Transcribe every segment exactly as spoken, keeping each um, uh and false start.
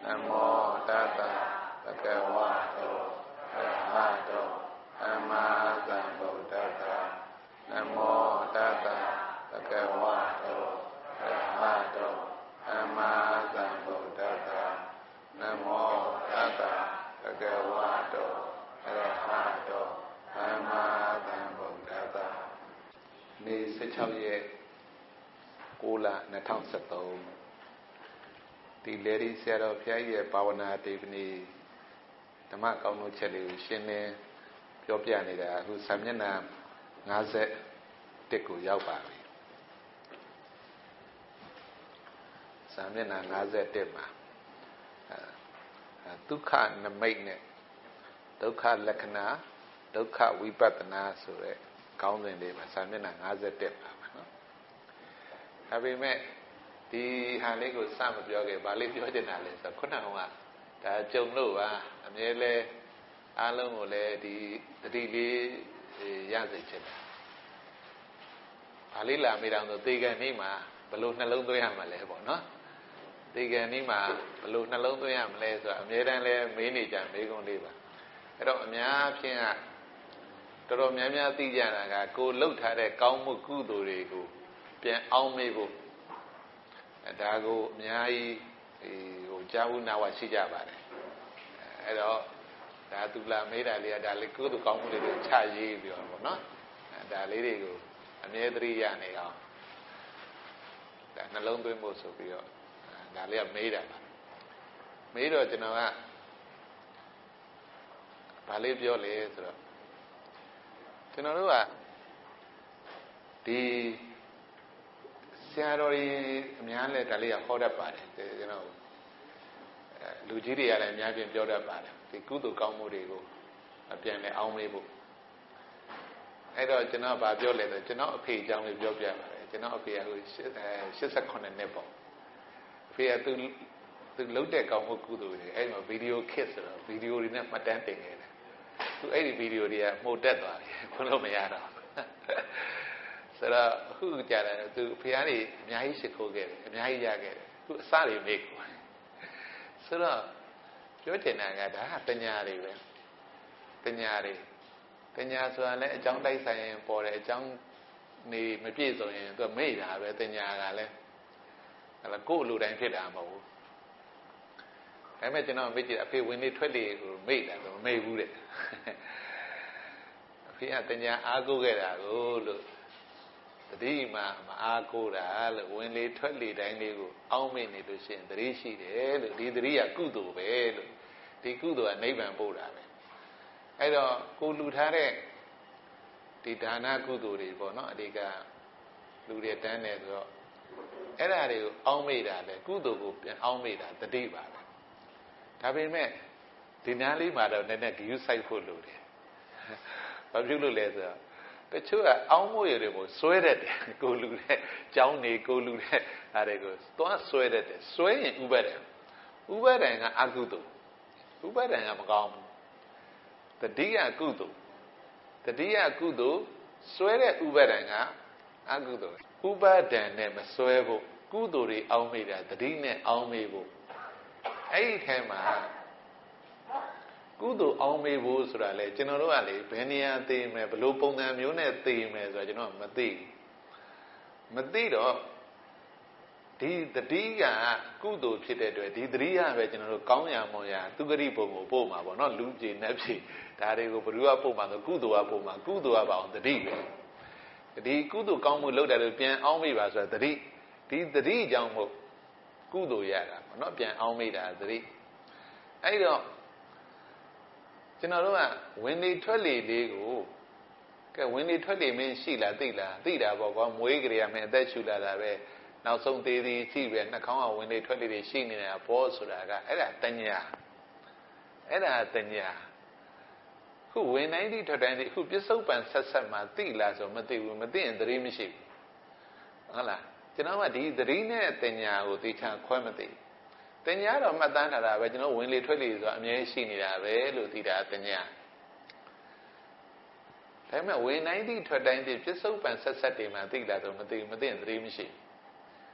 Namo Tassa Bhagavato Arahato Sama Sambuddhassa. Namo Tassa Bhagavato Arahato Sama Sambuddhassa. Namo Tassa Bhagavato Arahato Sama Sambuddhassa. နေ့ สิบหก ရက် ကိုလ နှစ်ထောင်สิบสาม ဒီလေဒီဆရာတော်ဘုရားကြီးရဲ့ဘာဝနာတေပနီဓမ္မကောင်းတို့ချက်လေးကိုရှင်းလင်းပြောပြနေတာအခုစာမျက်နှာห้าสิบเอ็ดကိုရောက်ပါပြီစာမျက်နှာห้าสิบเอ็ดမှာဒုက္ခနမိတ်နဲ့ဒုက္ခလက္ခဏာဒုက္ခဝိပဿနာဆိုတဲ့ကောင်းစဉ်လေးမှာစာမျက်နှာห้าสิบเอ็ดပါနော်ဒါပေမဲ့ဒီဟာလေးကိုစမပြောခဲ့ဘာလေးပြောချင်တာလဲဆိုတော့ခုနကဒါကြုံလို့ပါအမြဲလဲအားလုံးကိုလည်းဒီတတိလေးရစေချင်တယ်ဘာလေးလာမိတော့ဆိုသေကံနေ့မှာဘယ်လိုနှလုံးသွင်းရမှာလဲပေါ့နော်သေကံနေ့မှာဘယ်လိုနှလုံးသွင်းရမလဲဆိုတော့အမြဲတမ်းလဲမေးနေကြမေးခွန်းလေးပါအဲ့တော့အများဖြင့်ကတော်တော်များများသိကြတာကကိုလှုပ်ထားတဲ့ကောင်းမှုကုသိုလ်တွေကိုပြန်အောင်မေးဖို့ဒါကိုအများကြီးဟိုကြားဘူးနာဝရှိကြပါတယ်အဲ့တော့ဒါသူလာမေးတာလေးကဒါလေးကုသိုလ်ကောင်းမှုတွေကိုချရေးပြီးတော့ပေါ့နော်ဒါလေးတွေကိုအမြဲတမ်းရနေအောင်ဒါနှလုံးသွင်းဖို့ဆိုပြီးတော့ဒါလေးကမေးတာပါမေးတော့ကျွန်တော်ကဘာလေးပြောလဲဆိုတော့ကျွန်တော်တို့ကဒီဆရာတော်ကြီးအများနဲ့ဒါလေးကဟောတတ်ပါတယ်ကျွန်တော်လူကြီးတွေကလည်းအများကြီးပြောတတ်ပါတယ်ဒီကုသိုလ်ကောင်းမှုတွေကိုအပြန်နဲ့အောင်းမေးဖို့အဲ့တော့ကျွန်တော်ဗာပြောလဲဆိုကျွန်တော်အဖေအကြောင်းလေးပြောပြပါတယ်ကျွန်တော်အဖေကဟို၈၈နှစ်ပေါ့အဖေကသူသူလုပ်တဲ့ကောင်းမှုကုသိုလ်တွေအဲ့မှာဗီဒီယိုခစ်ဆိုတော့ဗီဒီယိုတွေနဲ့မှတ်တမ်းတင်ခဲ့တယ်သူအဲ့ဒီဗီဒီယိုတွေကမှုတ်တက်သွားပြီခွန်းလို့မရတော့ဆိုတော့အခုကြာတယ်သူဖះနေအများကြီးရှ िख ိုးခဲ့တယ်အများကြီးရခဲ့တယ်သူအစတွေမေ့ကိုဆိုတော့ပြောချင်တာကဒါကတညာတွေပဲတညာတွေတညာဆိုတာလည်းအကြောင်းတိုက်ဆိုင်ရင်ပေါ်တယ်အကြောင်းနေမပြည့်စုံရင်သူမေ့တာပဲတညာကလည်းအဲ့ဒါကိုယ့်လူတိုင်းဖြစ်တာမဟုတ်ဘူးဒါပေမဲ့ကျွန်တော်မေ့ကြည့်အဖေဝင်နေထွက်လေကိုမေ့တာဆိုမမေ့ဘူးတဲ့အဖေကတညာအားကိုးခဲ့တာကိုလို့တတိမှာမအားကိုးတာလို့ဝင်လေထွက်လေတိုင်းလေးကိုအောင်းမေ့နေလို့ရှိရင်တတိရှိတယ်လို့ဒီတတိကကုသိုလ်ပဲလို့ဒီကုသိုလ်ကနိဗ္ဗာန်ပို့တာပဲအဲ့တော့ကိုလူထားတဲ့ဒီဒါနကုသိုလ်တွေပေါ့နော်အဓိကလူတွေတန်းတယ်ဆိုတော့အဲ့ဓာတွေကိုအောင်းမေ့တာလေကုသိုလ်ကိုပြန်အောင်းမေ့တာတတိပါပဲဒါပေမဲ့ဒီနားလေးမှာတော့နည်းနည်းဂရုစိုက်ဖို့လိုတယ်ဘာဖြစ်လို့လဲဆိုတော့တချို့ကအောင်းမို့ရတွေကိုစွဲတတ်တယ်ကိုလူတဲ့ကြောင်းနေကိုလူတဲ့အားတွေကိုသွားစွဲတတ်တယ်စွဲရင်ဥပဒံဥပဒံကအကုသိုလ်ဥပဒံကမကောင်းဘူးတတိယကုသိုလ်တတိယကုသိုလ်စွဲတဲ့ဥပဒံကအကုသိုလ်ဥပဒံနဲ့မစွဲဖို့ကုသိုလ်တွေအောင်းမိတာတတိနဲ့အောင်းမိဖို့အဲ့ဒီထဲမှာကုသိုလ်အောင်မေဖို့ဆိုတာလေကျွန်တော်တို့ကလေဘယ်နေရာသိမယ်ဘယ်လိုပုံစံမျိုးနဲ့သိမယ်ဆိုတာကျွန်တော်မသိမသိတော့ဒီတတိကကုသိုလ်ဖြစ်တဲ့အတွက်ဒီတတိယပဲကျွန်တော်တို့ကောင်းရာမွန်ရာသူဂရိပုံကိုပို့မှာပေါ့နော်လူပြေနတ်ပြေဒါတွေကိုဘယ်သူကပို့မှာဆိုကုသိုလ်ကပို့မှာကုသိုလ်ကပါအောင်တတိပဲဒီကုသိုလ်ကောင်းမှုလုပ်တယ်လို့ပြန်အောင်မေပါဆိုတာတတိဒီတတိကြောင့်မို့ကုသိုလ်ရတာပေါ့နော်ပြန်အောင်မေတာတတိအဲ့တော့ကျွန်တော်တို့ကဝင်လေထွက်လေလေးကိုကဲဝင်လေထွက်လေမင်းရှိလားသိလားသိတာပေါ့ကွာမွေးကြရမင်းအသက်ရှူလာတာပဲနောက်ဆုံးသေးသေးရှိပဲနှာခေါင်းကဝင်လေထွက်လေတွေရှိနေတာပေါ့ဆိုတာကအဲ့ဒါတညာအဲ့ဒါတညာခုဝင်တိုင်းဒီထွက်တိုင်းဒီခုပြစ္ဆုတ်ပံဆက်ဆက်မှာသိလားဆိုမသိဘူးမသိရင်သတိမရှိဘူးဟုတ်လားကျွန်တော်ကဒီသတိနဲ့တညာကိုသိချာခွဲမသိတညာတော့မှတ်သားထားတာပဲကျွန်တော်ဝင်လေထွက်လေဆိုတာအမြဲရှိနေတာပဲလို့သိတာတညာဒါပေမဲ့ဝင်တိုင်းဒီထွက်တိုင်းဒီပြစ္ဆုတ်ပံဆက်ဆက်တွေမှာသိလားဆိုမသိဘူးမသိရင်သတိမရှိ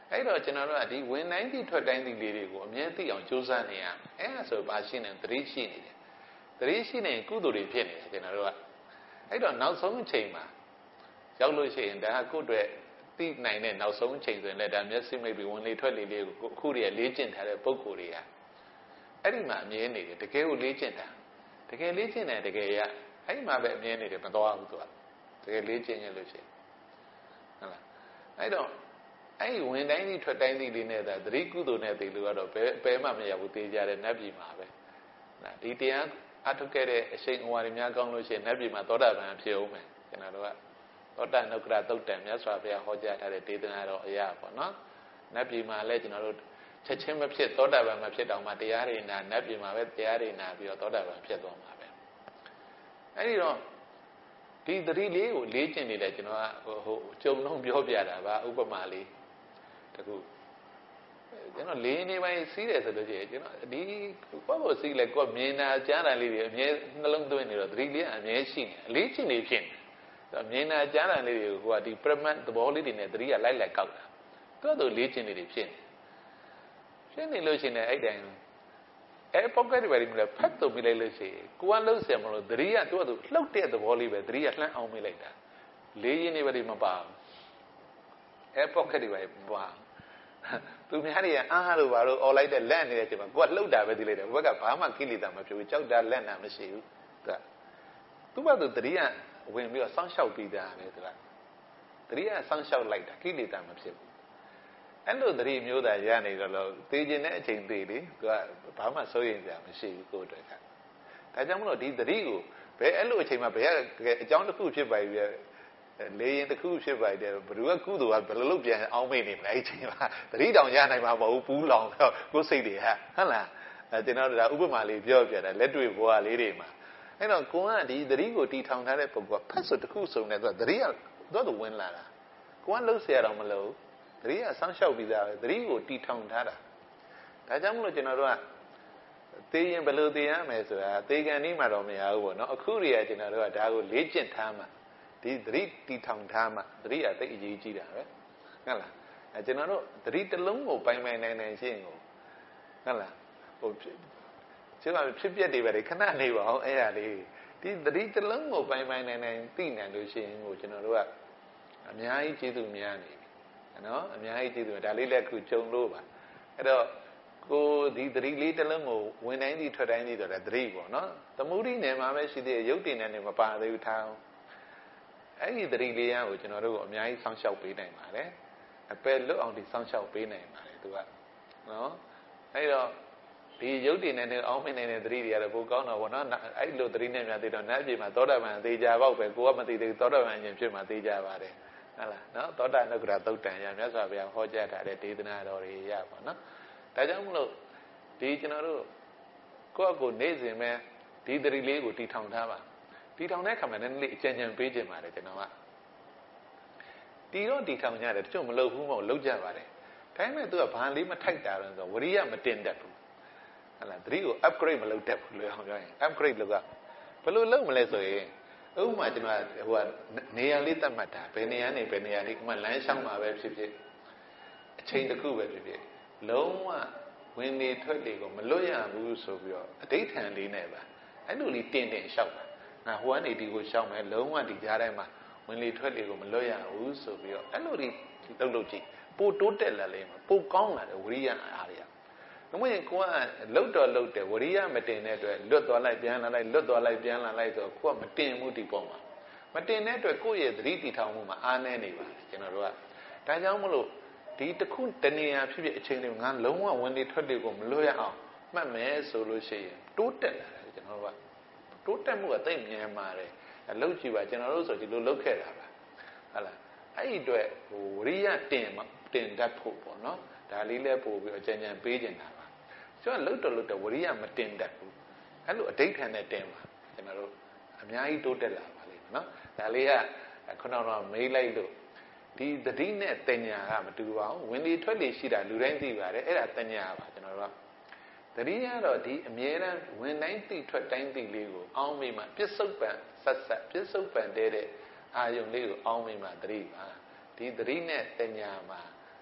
အဲ့တော့ကျွန်တော်တို့ကဒီဝင်တိုင်းသည့်ထွက်တိုင်းသည့်လေးတွေကိုအမြဲသိအောင်ကြိုးစားနေရမယ်အဲ့ဒါဆိုပါရှိနေသတိရှိနေတယ်သတိရှိနေကုသိုလ်တွေဖြစ်နေတယ်ကျွန်တော်တို့ကအဲ့တော့နောက်ဆုံးအချိန်မှာရောက်လို့ရှိရင်ဒါကကိုယ့်အတွက်သိနိုင်တဲ့နောက်ဆုံးအချိန်ဆိုရင်လည်းဒါမျက်စိမိတ်ပြီးဝင်လေထွက်လေလေးကိုအခုတည်းကလေ့ကျင့်ထားတဲ့ပုံကိုယ်တွေကအဲ့ဒီမှာအမြဲနေတယ်တကယ်ကိုလေ့ကျင့်တာတကယ်လေ့ကျင့်တယ်တကယ်ရအဲ့ဒီမှာပဲအမြဲနေတယ်မသွားဘူးသူကတကယ်လေ့ကျင့်ရလို့ရှိရင်ဟုတ်လားအဲ့တော့အဲ့ဒီဝင်တိုင်းဒီထွက်တိုင်းဒီလေးနဲ့ဒါသတိကုသိုလ်နဲ့သိလို့ကတော့ဘယ်ဘယ်မှမရဘူးသိကြတဲ့နတ်ပြည်မှာပဲနော်ဒီတရားအထုတ်ခဲ့တဲ့အရှိန်အဝါတွေများကောင်းလို့ရှိရင်နတ်ပြည်မှာသောတာပန်ဖြစ်အောင်မယ်ကျွန်တော်တို့ကသောတာနုက္ခရသုတ်တံမြတ်စွာဘုရားဟောကြားထားတဲ့ဒေသနာတော်အရာပေါ့နော်နတ်ပြည်မှာလည်းကျွန်တော်တို့ချက်ချင်းမဖြစ်သောတာပန်မဖြစ်တော့မှတရားတွေနာနတ်ပြည်မှာပဲတရားတွေနာပြီးတော့သောတာပန်ဖြစ်သွားမှာပဲအဲ့ဒီတော့ဒီသတိလေးကိုလေ့ကျင့်နေတယ်ကျွန်တော်ကဟိုဟိုကြုံလုံးပြောပြတာပါဥပမာလေးတခုကျွန်တော်လေးနေပိုင်းစီးတယ်ဆိုလို့ရှိရင်ကျွန်တော်ဒီကိုယ့်ကိုစီးလဲကိုယ်မြင်တာကြားတာလေးတွေအမြဲနှလုံးသွင်းနေတော့သတိလေးအမြဲရှိနေအလေးချင်းနေဖြစ်နေမြင်တာကြားတာလေးတွေကိုကိုယ်ကဒီပရမတ်သဘောလေးတွေနဲ့သတိကလိုက်လိုက်ကောက်တာသူ့တို့လေးချင်းနေတွေဖြစ်နေဖြစ်နေလို့ရှိရင်အဲ့တိုင်းအဲပေါက်ကတွေပဲမလဲဖတ်တော့ပြလိုက်လို့ရှိရင်ကိုကလှုပ်เสียမလို့သတိကသူ့တို့လှုပ်တဲ့သဘောလေးပဲသတိကလှမ်းအောင်မိလိုက်တာလေးရင်းနေပဲမပါဘူးအဲပေါက်ကတွေပဲမပါသူများတွေကအားလို့ပါလို့អော်လိုက်တဲ့လက်နေတဲ့အချိန်မှာကိုကလှုပ်တာပဲသိလိုက်တယ်ဘက်ကဘာမှကိလေသာမဖြစ်ဘူးကြောက်တာလက်နာမရှိဘူးသူကသူ့ဘက်သူသတိကဝင်ပြီးတော့စောင့်ရှောက်ပြီးသားပဲသူကသတိကစောင့်ရှောက်လိုက်တာကိလေသာမဖြစ်ဘူးအဲ့လိုသတိမျိုးသားရနေတော့လို့သိကျင်တဲ့အချိန်သိလေသူကဘာမှစိုးရိမ်စရာမရှိဘူးကိုယ့်အတွက်ကဒါကြောင့်မလို့ဒီသတိကိုဘယ်အဲ့လိုအချိန်မှာဘယ်အကြောင်းတစ်ခုဖြစ်ပါပြီလေရင်တစ်ခုဖြစ်ပါတယ်ဘယ်သူကကုသိုလ်ကဘယ်လိုလုပ်ပြန်အောင်မေ့နေမလဲအဲ့ချိန်မှာသတိတောင်ရနိုင်မှာမဟုတ်ဘူးပူးလောင်တော့ကိုယ်စိတ်တွေဟာဟုတ်လားအဲကျွန်တော်တို့ဒါဥပမာလေးပြောပြတာလက်တွေ့ဘဝလေးတွေမှာအဲ့တော့ကိုကဒီသတိကိုတီထောင်ထားတဲ့ပုဂ္ဂိုလ်ကဖတ်ဆိုတစ်ခုစုံနေတော့သတိကတော့သူဝင်လာတာကိုကလှုပ်เสียရတော့မလို့သတိကဆောင်းလျှောက်ပြီးသားပဲသတိကိုတီထောင်ထားတာဒါကြောင့်မလို့ကျွန်တော်တို့ကသိရင်ဘယ်လိုသိရမယ်ဆိုတာသိကံနည်းမှာတော့မရဘူးပေါ့နော်အခုတည်းကကျွန်တော်တို့ကဒါကိုလေ့ကျင့်ထားမှာဒီသတိတီထောင်ထားမှသတိအသိအရေးကြီးတာပဲဟုတ်လားအဲကျွန်တော်တို့သတိတစ်လုံးကိုပိုင်ပိုင်နိုင်နိုင်ရှင်းကိုဟုတ်လားဟိုကျွန်တော်ဖြစ်ပြတွေပဲခဏနေပါအောင်အဲ့ဒါလေးဒီသတိတစ်လုံးကိုပိုင်ပိုင်နိုင်နိုင်သိနိုင်လို့ရှိရင်ကိုကျွန်တော်တို့ကအများကြီးကျေးဇူးများနေပြီနော်အများကြီးကျေးဇူးဒါလေးလည်းခုကြုံလို့ပါအဲ့တော့ကိုဒီသတိလေးတစ်လုံးကိုဝင်တိုင်းဒီထွက်တိုင်းဒီဆိုတဲ့သတိပေါ့နော်သမုဒိနယ်မှာပဲရှိသေးရုပ်တည်နေနေမပါသေးဘူးထားအဲ့ဒီသတိလေးရကိုကျွန်တော်တို့ကအများကြီးစောင့်ရှောက်ပေးနိုင်ပါတယ်အပယ်လွတ်အောင်ဒီစောင့်ရှောက်ပေးနိုင်ပါတယ်သူကနော်အဲ့တော့ဒီရုပ်တည်နေနေအောင်မနေတဲ့သတိတွေကတော့ပိုကောင်းတော့ဗောနော်အဲ့လိုသတိနဲ့များသိတော့နတ်ပြည်မှာသောတာပန်သေချာပေါက်ပဲကိုကမသိသေးဘူးသောတာပန်အရင်ဖြစ်မှသေချာပါတယ်ဟုတ်လားနော်သောတာနုက္ခရသုတ်တံရမြတ်စွာဘုရားဟောကြားထားတဲ့ဒေသနာတော်တွေရပါနော်ဒါကြောင့်မလို့ဒီကျွန်တော်တို့ကိုယ့်အကိုနေ့စဉ်ပဲဒီသတိလေးကိုတည်ထောင်ထားပါတီထောင်တဲ့ခါမှာလည်းနည်းနည်းအကြံဉာဏ်ပေးခြင်းပါတယ်ကျွန်တော်ကတီတော့တီထောင်ရတယ်တချို့မလုပ်ဘူးမဟုတ်လုပ်ကြပါတယ်ဒါပေမဲ့သူကဘာလေးမထိုက်တာလဲဆိုဝရိယမတင်တတ်ဘူးဟုတ်လားသတိကို upgrade မလုပ်တတ်ဘူးလို့အောင်ပြောရင် upgrade လုပ်ကဘယ်လိုလုပ်မလဲဆိုရင်ဥပမာကျွန်တော်ဟိုကနေရာလေးသတ်မှတ်တာဘယ်နေရာနေဘယ်နေရာလေးကမှလမ်းလျှောက်မှာပဲဖြစ်ဖြစ်အချိန်တစ်ခုပဲဖြစ်ဖြစ်လုံးဝဝင်နေထွက်လေကိုမလွတ်ရဘူးဆိုပြီးတော့အဋိဌံလေးနဲ့ပါအဲ့လိုလေးတင်တင်လျှောက်တာငါဟိုကနေဒီကိုရှောင်းမယ်လုံးဝဒီကြားထဲမှာဝင်လေထွက်လေကိုမလွတ်ရဘူးဆိုပြီးတော့အဲ့လိုဒီလှုပ်လှုပ်ကြည့်ပိုတိုးတက်လာလိမ့်မယ်ပိုကောင်းလာတယ်ဝရိယအားရ။ဒါမှမဟုတ်ကိုကလှုပ်တော့လှုပ်တယ်ဝရိယမတင်တဲ့အတွက်လွတ်သွားလိုက်ပြန်လာလိုက်လွတ်သွားလိုက်ပြန်လာလိုက်ဆိုတော့ကိုကမတင်မှုဒီပုံမှာမတင်တဲ့အတွက်ကိုယ့်ရဲ့သတိတည်ထောင်မှုမှာအားနည်းနေပါတယ်ကျွန်တော်တို့ကဒါကြောင့်မလို့ဒီတစ်ခုတနေရာဖြစ်ဖြစ်အချိန်လေးငါလုံးဝဝင်လေထွက်လေကိုမလွတ်ရအောင်မှတ်မယ်ဆိုလို့ရှိရင်တိုးတက်လာတယ်ကျွန်တော်တို့ကတိုးတက်မှုကသိမြန်ပါတယ်လှုပ်ကြည့်ပါကျွန်တော်တို့ဆိုဒီလိုလှုပ်ခဲ့တာပါဟုတ်လားအဲ့ဒီအတွက်ဟိုဝရိယတင်တင်တတ်ဖို့ပေါ့နော်ဒါလေးလည်းပို့ပြီးအကြံဉာဏ်ပေးနေတာပါကျွန်တော်လှုပ်တော့လှုပ်တော့ဝရိယမတင်တတ်ဘူးအဲ့လိုအဋိဌာန်နဲ့တင်ပါကျွန်တော်တို့အများကြီးတိုးတက်လာပါလိမ့်မယ်နော်ဒါလေးကခုနကတော့မေးလိုက်လို့ဒီသတိနဲ့တညာကမတူပါဘူးဝင်လေထွက်လေရှိတာလူတိုင်းသိပါတယ်အဲ့ဒါတညာပါကျွန်တော်တို့ကသတိရတော့ဒီအမြဲတမ်းဝင်တိုင်းသိထွက်တိုင်းသိလေးကိုအောင်းမိမှပြစ္ဆုတ်ပံဆက်ဆက်ပြစ္ဆုတ်ပံတဲ့အာယုံလေးကိုအောင်းမိမှသတိပါဒီသတိနဲ့တညာမှာ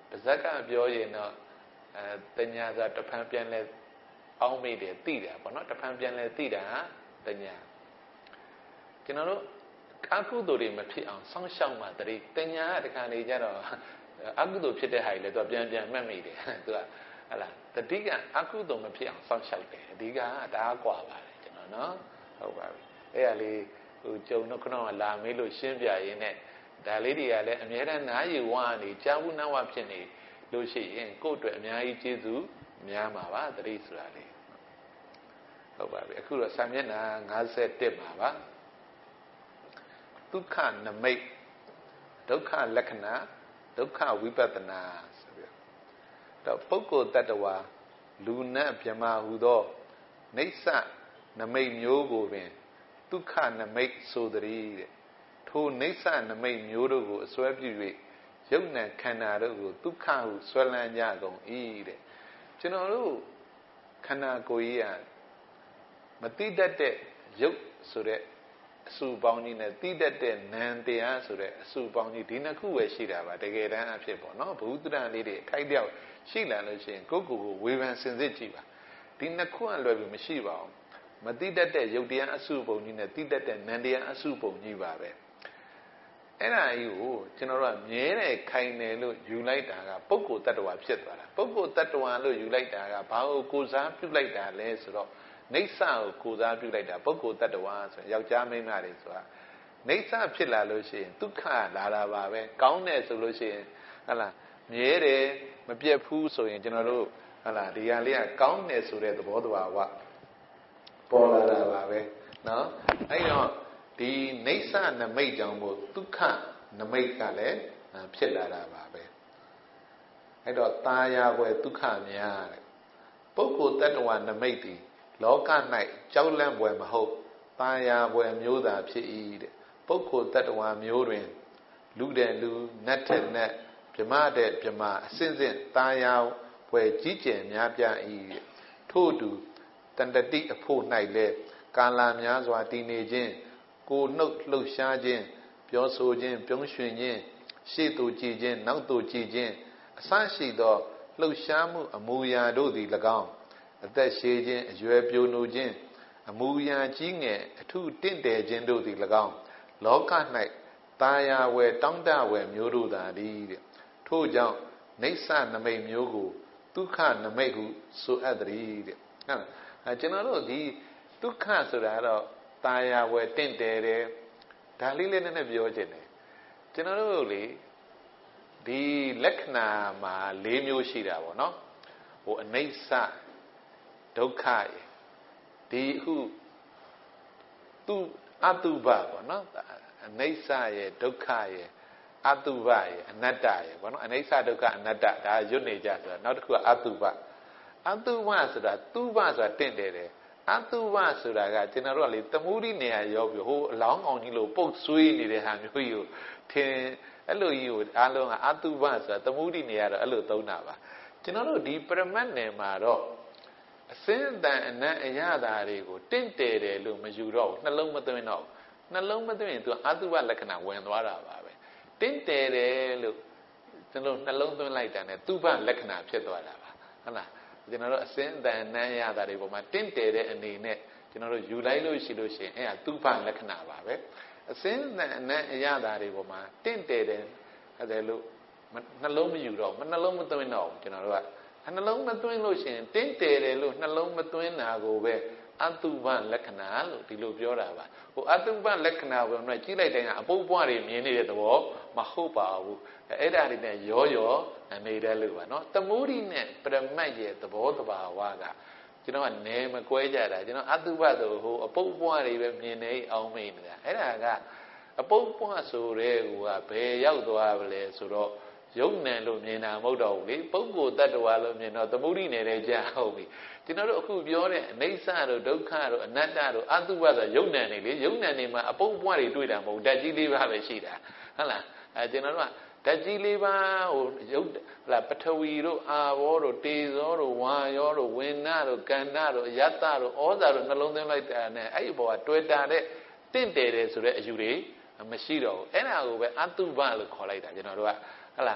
ပါဇက်ကပြောရင်တော့အဲတညာဆိုတဖန်ပြန်လဲအောင်းမိတယ်သိတာပေါ့နော်တဖန်ပြန်လဲသိတာတညာကျွန်တော်တို့အကုသိုလ်တွေမဖြစ်အောင်စောင့်ရှောက်မှတည်းတညာကတခါနေကြတော့အကုသိုလ်ဖြစ်တဲ့ဟာကြီးလဲသူကပြန်ပြန်မှတ်မိတယ်သူကဟလာတတိကအကုသိုလ်မဖြစ်အောင်စောင့်ရှောက်တယ်အဓိကကဒါကကွာပါတယ်ကျွန်တော်နော်ဟုတ်ပါပြီအဲ့ဒါလေးဟိုကြုံတော့ခဏကလာမေးလို့ရှင်းပြရင်းနဲ့ဒါလေးတွေကလည်းအများအားနားယူဝါနေကြာဘူးနာဝဖြစ်နေလို့ရှိရင်ကိုယ့်အတွက်အများကြီးကျေးဇူးများမှာပါတတိဆိုတာလေးဟုတ်ပါပြီအခုတော့စာမျက်နှာ၅၁မှာပါဒုက္ခနမိတ်ဒုက္ခလက္ခဏာဒုက္ခဝိပဿနာဆိုပြီးတော့ပုဂ္ဂိုလ်တ attva လူနတ်မြမဟူသောနိစ္စနမိတ်မျိုးကိုပင်ဒုက္ခနမိတ်ဆိုသည်တဲ့ထိုနိစ္စနမိတ်မျိုးတို့ကိုအစွဲပြု၍ယုတ်နံခန္ဓာတို့ကိုဒုက္ခဟုဆွဲလန်းကြကုန်၏တဲ့ကျွန်တော်တို့ခန္ဓာကိုယ်ကြီးကမတိတတ်တဲ့ယုတ်ဆိုတဲ့အစုပေါင်းကြီးနဲ့တိတတ်တဲ့နံတရားဆိုတဲ့အစုပေါင်းကြီးဒီနှစ်ခုပဲရှိတာပါတကယ်တမ်းအဖြစ်ပေါ့နော်ဘုဒ္ဓတန်လေးတွေအထိုက်တယောက်ရှိလာလို့ရှိရင်ကိုယ့်ကိုယ်ကိုဝေဖန်စင်စစ်ကြည့်ပါဒီနှစ်ခုအလွယ်ပြီးမရှိပါဘူးမတိတတ်တဲ့ယုတ်တရားအစုပုံကြီးနဲ့တိတတ်တဲ့နံတရားအစုပုံကြီးပါပဲအဲ့ဒါကြီးကိုကျွန်တော်တို့ကမြဲတယ်ခိုင်တယ်လို့ယူလိုက်တာကပုဂ္ဂိုလ်တ attva ဖြစ်သွားတာပုဂ္ဂိုလ်တ attva လို့ယူလိုက်တာကဘာကိုကိုးစားပြုလိုက်တာလဲဆိုတော့နိစ္စကိုကိုးစားပြုလိုက်တာပုဂ္ဂိုလ်တ attva ဆိုယောက်ျားမိန်းမတွေဆိုတာနိစ္စဖြစ်လာလို့ရှိရင်ဒုက္ခလာတာပါပဲကောင်းတယ်ဆိုလို့ရှိရင်ဟလာမြဲတယ်မပြတ်ဘူးဆိုရင်ကျွန်တော်တို့ဟလာဒီဟာလေးကကောင်းတယ်ဆိုတဲ့သဘောတရားကပေါ်လာတာပါပဲเนาะအဲ့တော့ဒီနိစ္စနမိတ်ကြောင့်မို့ဒုက္ခနမိတ်ကလည်းဖြစ်လာတာပါပဲအဲ့တော့ตาယာွယ်ဒုက္ခများတဲ့ပုဂ္ဂိုလ်တ attva နမိတ်ဒီလောက၌ကြောက်လန့်ွယ်မဟုတ်ตาယာွယ်မျိုးသာဖြစ်၏တဲ့ပုဂ္ဂိုလ်တ attva မျိုးတွင်လူတဲ့လူနတ်တဲ့နတ်ဗြမတဲ့ဗြမအစဉ်စဉ်ตาယာွယ်ကြီးကျယ်များပြား၏တဲ့ထို့တူတန်တတိအဖို့၌လည်းကာလများစွာတည်နေခြင်းကိုနှုတ်လှုပ်ရှားခြင်းပြောဆိုခြင်းပြုံးရွှင်ခြင်းရှေ့သို့ကြည်ခြင်းနောက်သို့ကြည်ခြင်းအဆရှိသောလှုပ်ရှားမှုအမူအရာတို့သည်၎င်းအသက်ရှည်ခြင်းအရွယ်ပြိုနိုခြင်းအမူအရာကြီးငယ်အထုတင့်တယ်ခြင်းတို့သည်၎င်းလောက၌ตาယာဝယ်တောင်းတဝယ်မျိုးတို့သာသည်တဲ့ထို့ကြောင့်နိစ္စနမိတ်မျိုးကိုဒုက္ခနမိတ်ဟုဆိုအပ်သည်တဲ့ဟုတ်အဲကျွန်တော်တို့ဒီဒုက္ခဆိုတာတော့ตาယာဝယ်တင့်တယ်တယ်ဒါလေးလေးနည်းနည်းပြောချင်တယ်ကျွန်တော်တို့လေဒီလက္ခဏာမှာ၄မျိုးရှိတာပေါ့နော်ဟိုအနိစ္စဒုက္ခရယ်ဒီအခုသူအတုပပေါ့နော်အနိစ္စရယ်ဒုက္ခရယ်အတုပရယ်အနတ္တရယ်ပေါ့နော်အနိစ္စဒုက္ခအနတ္တဒါရွတ်နေကြဆိုတာနောက်တစ်ခုကအတုပအတုပဆိုတာသူပဆိုတာတင့်တယ်တယ်အတုပဆိုတာကကျွန်တော်တို့ကလေသမုဒိနေရာရောက်ပြီးဟိုအလောင်းအောင်ကြီးလို့ပုတ်ဆွေးနေတဲ့ဟာမျိုးကြီးကိုထင်အဲ့လိုကြီးကိုအားလုံးကအတုပဆိုတာသမုဒိနေရာတော့အဲ့လိုသုံးတာပါကျွန်တော်တို့ဒီပရမတ်နယ်မှာတော့အစင်းတန်အနံ့အရသာတွေကိုတင့်တယ်တယ်လို့မယူတော့ဘူးနှလုံးမသွင်းတော့နှလုံးမသွင်းရင်သူအတုပလက္ခဏာဝင်သွားတာပါပဲတင့်တယ်တယ်လို့ကျွန်တော်နှလုံးသွင်းလိုက်တာ ਨੇ သူပလက္ခဏာဖြစ်သွားတာပါဟုတ်လားကျွန်တော်တို့အစင်းတန်အနံ့အရသာတွေပေါ်မှာတင့်တယ်တဲ့အနေနဲ့ကျွန်တော်တို့ယူလိုက်လို့ရှိလို့ရှိရင်အဲ့ဒါသူပလက္ခဏာပါပဲအစင်းတန်အနံ့အရသာတွေပေါ်မှာတင့်တယ်တယ်အဲ့ဒါလို့နှလုံးမယူတော့မနှလုံးမသွင်းတော့ကျွန်တော်တို့ကနှလုံးမသွင်းလို့ရှိရင်တင်းတယ်တယ်လို့နှလုံးမသွင်းတာကိုပဲအတုပလက္ခဏာလို့ဒီလိုပြောတာပါဟိုအတုပလက္ခဏာကိုတော့ကြီးလိုက်တိုင်းကအပုပ်ပွားတွေမြင်နေတဲ့သဘောမဟုတ်ပါဘူးအဲ့ဒါတွေနဲ့ရောရောနေတယ်လို့ပါနော်သမုဒိနဲ့ပရမတ်ရဲ့သဘောတဘာဝကကျွန်တော်ကနေမကွဲကြတာကျွန်တော်အတုပဆိုဟိုအပုပ်ပွားတွေပဲမြင်နေအောင်မိနေတာအဲ့ဒါကအပုပ်ပွားဆိုတဲ့ဟိုကဘယ်ရောက်သွားပါလဲဆိုတော့ယုံနယ်လို့မြင်တာမဟုတ်တော့ဘူးလေပုဂ္ဂိုလ်တ attva လို့မြင်တော့သမုဒိနယ်တဲ့ကြာဟုတ်ပြီကျွန်တော်တို့အခုပြောတဲ့အနိစ္စတို့ဒုက္ခတို့အနတ္တတို့အတုပဆိုယုံနယ်နေလေယုံနယ်နေမှာအပုပ်ပွားတွေတွေ့တာမဟုတ်ဓာတ်ကြီးလေးပါပဲရှိတာဟုတ်လားအဲကျွန်တော်တို့ကဓာတ်ကြီးလေးပါဟိုယုတ်ဟလာပထဝီတို့အာဘောတို့တေဇောတို့ဝါယောတို့ဝိညာတို့ကန္နာတို့ယတ္တတို့ဩဇာတို့နှလုံးသွင်းလိုက်တာနဲ့အဲ့ဒီဘောကတွေ့တာတဲ့တင့်တယ်တယ်ဆိုတဲ့အယူတွေမရှိတော့ဘူးအဲ့ဒါကိုပဲအတုပလို့ခေါ်လိုက်တာကျွန်တော်တို့ကဟလာ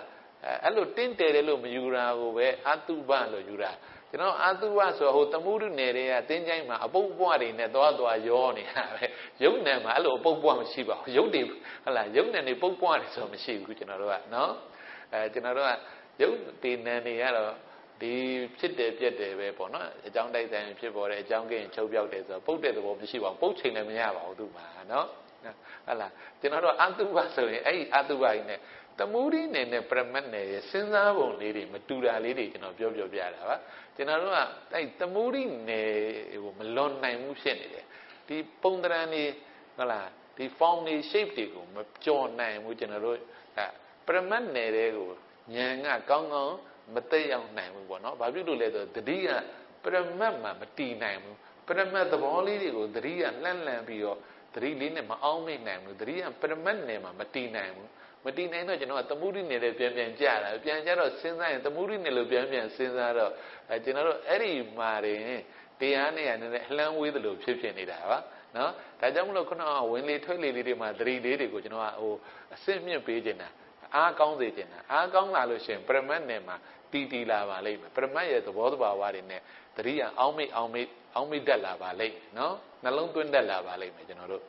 အဲ့လိုတင့်တယ်တယ်လို့မယူတာကိုပဲအတုပလို့ယူတာကျွန်တော်အတုပဆိုဟိုသမုဒုနယ်တွေကတင်းချိုင်းမှာအပုပ်ပွားတွေနဲ့သွားသွားရောနေတာပဲရုပ်နယ်မှာအဲ့လိုအပုပ်ပွားမရှိပါဘူးရုပ်တွေဟုတ်လားရုပ်နယ်တွေပုပ်ပွားတယ်ဆိုမရှိဘူးကျွန်တော်တို့ကနော်အဲကျွန်တော်တို့ကရုပ်တွေနယ်တွေကတော့ဒီဖြစ်တယ်ပြက်တယ်ပဲပေါ့နော်အကြောင်းတိုက်ဆိုင်ဖြစ်ပေါ်တယ်အကြောင်းကင်းချုပ်ပြောက်တယ်ဆိုတော့ပုတ်တဲ့သဘောမရှိပါဘူးပုတ်ချိန်လည်းမရပါဘူးသူ့မှာနော်ဟုတ်လားကျွန်တော်တို့အတုပဆိုရင်အဲ့ဒီအတုပကြီးနဲ့သမုဒိနယ်နဲ့ပရမတ်နယ်ရဲ့စဉ်းစားပုံလေးတွေမတူတာလေးတွေကျွန်တော်ပြောပြောပြတာပါကျွန်တော်တို့ကအဲ့သမုဒိနယ်ဟိုမလွန်နိုင်ဘူးဖြစ်နေတယ်ဒီပုံသဏ္ဍာန်တွေဟုတ်လားဒီ form တွေ shape တွေကိုမကြော်နိုင်ဘူးကျွန်တော်တို့ပရမတ်နယ်တွေကိုဉာဏ်ကကောင်းကောင်းမသိအောင်နိုင်ဘူးပေါ့နော်ဘာဖြစ်လို့လဲဆိုတော့တတိကပရမတ်မှာမတည်နိုင်ဘူးပရမတ်သဘောလေးတွေကိုတတိကလှန့်လှန့်ပြီးတော့တတိလေးနဲ့မအောင်မိနိုင်ဘူးတတိကပရမတ်နယ်မှာမတည်နိုင်ဘူးမတည်နိုင်တော့ကျွန်တော်ကသမုဒိနယ်လေးပြန်ပြန်ကြတာပြန်ကြတော့စဉ်းစားရင်သမုဒိနယ်လို့ပြန်ပြန်စဉ်းစားတော့အဲကျွန်တော်တို့အဲ့ဒီမှာတင်တရားနဲ့ရနေတဲ့အလှမ်းဝေးသလိုဖြစ်ဖြစ်နေတာပါနော်ဒါကြောင့်မလို့ခုနကဝင်လေထွက်လေလေးတွေမှာတတိလေးတွေကိုကျွန်တော်ကဟိုအစစ်မြင့်ပေးနေတာအားကောင်းစေချင်တာအားကောင်းလာလို့ရှိရင်ပရမတ်နယ်မှာတည်တည်လာပါလိမ့်မယ်ပရမတ်ရဲ့သဘောတဘာဝတွေနဲ့တတိယအောင်းမိတ်အောင်းမိတ်အောင်းမိတ်တက်လာပါလိမ့်မယ်နော်နှလုံးသွင်းတက်လာပါလိမ့်မယ်ကျွန်တော်တို့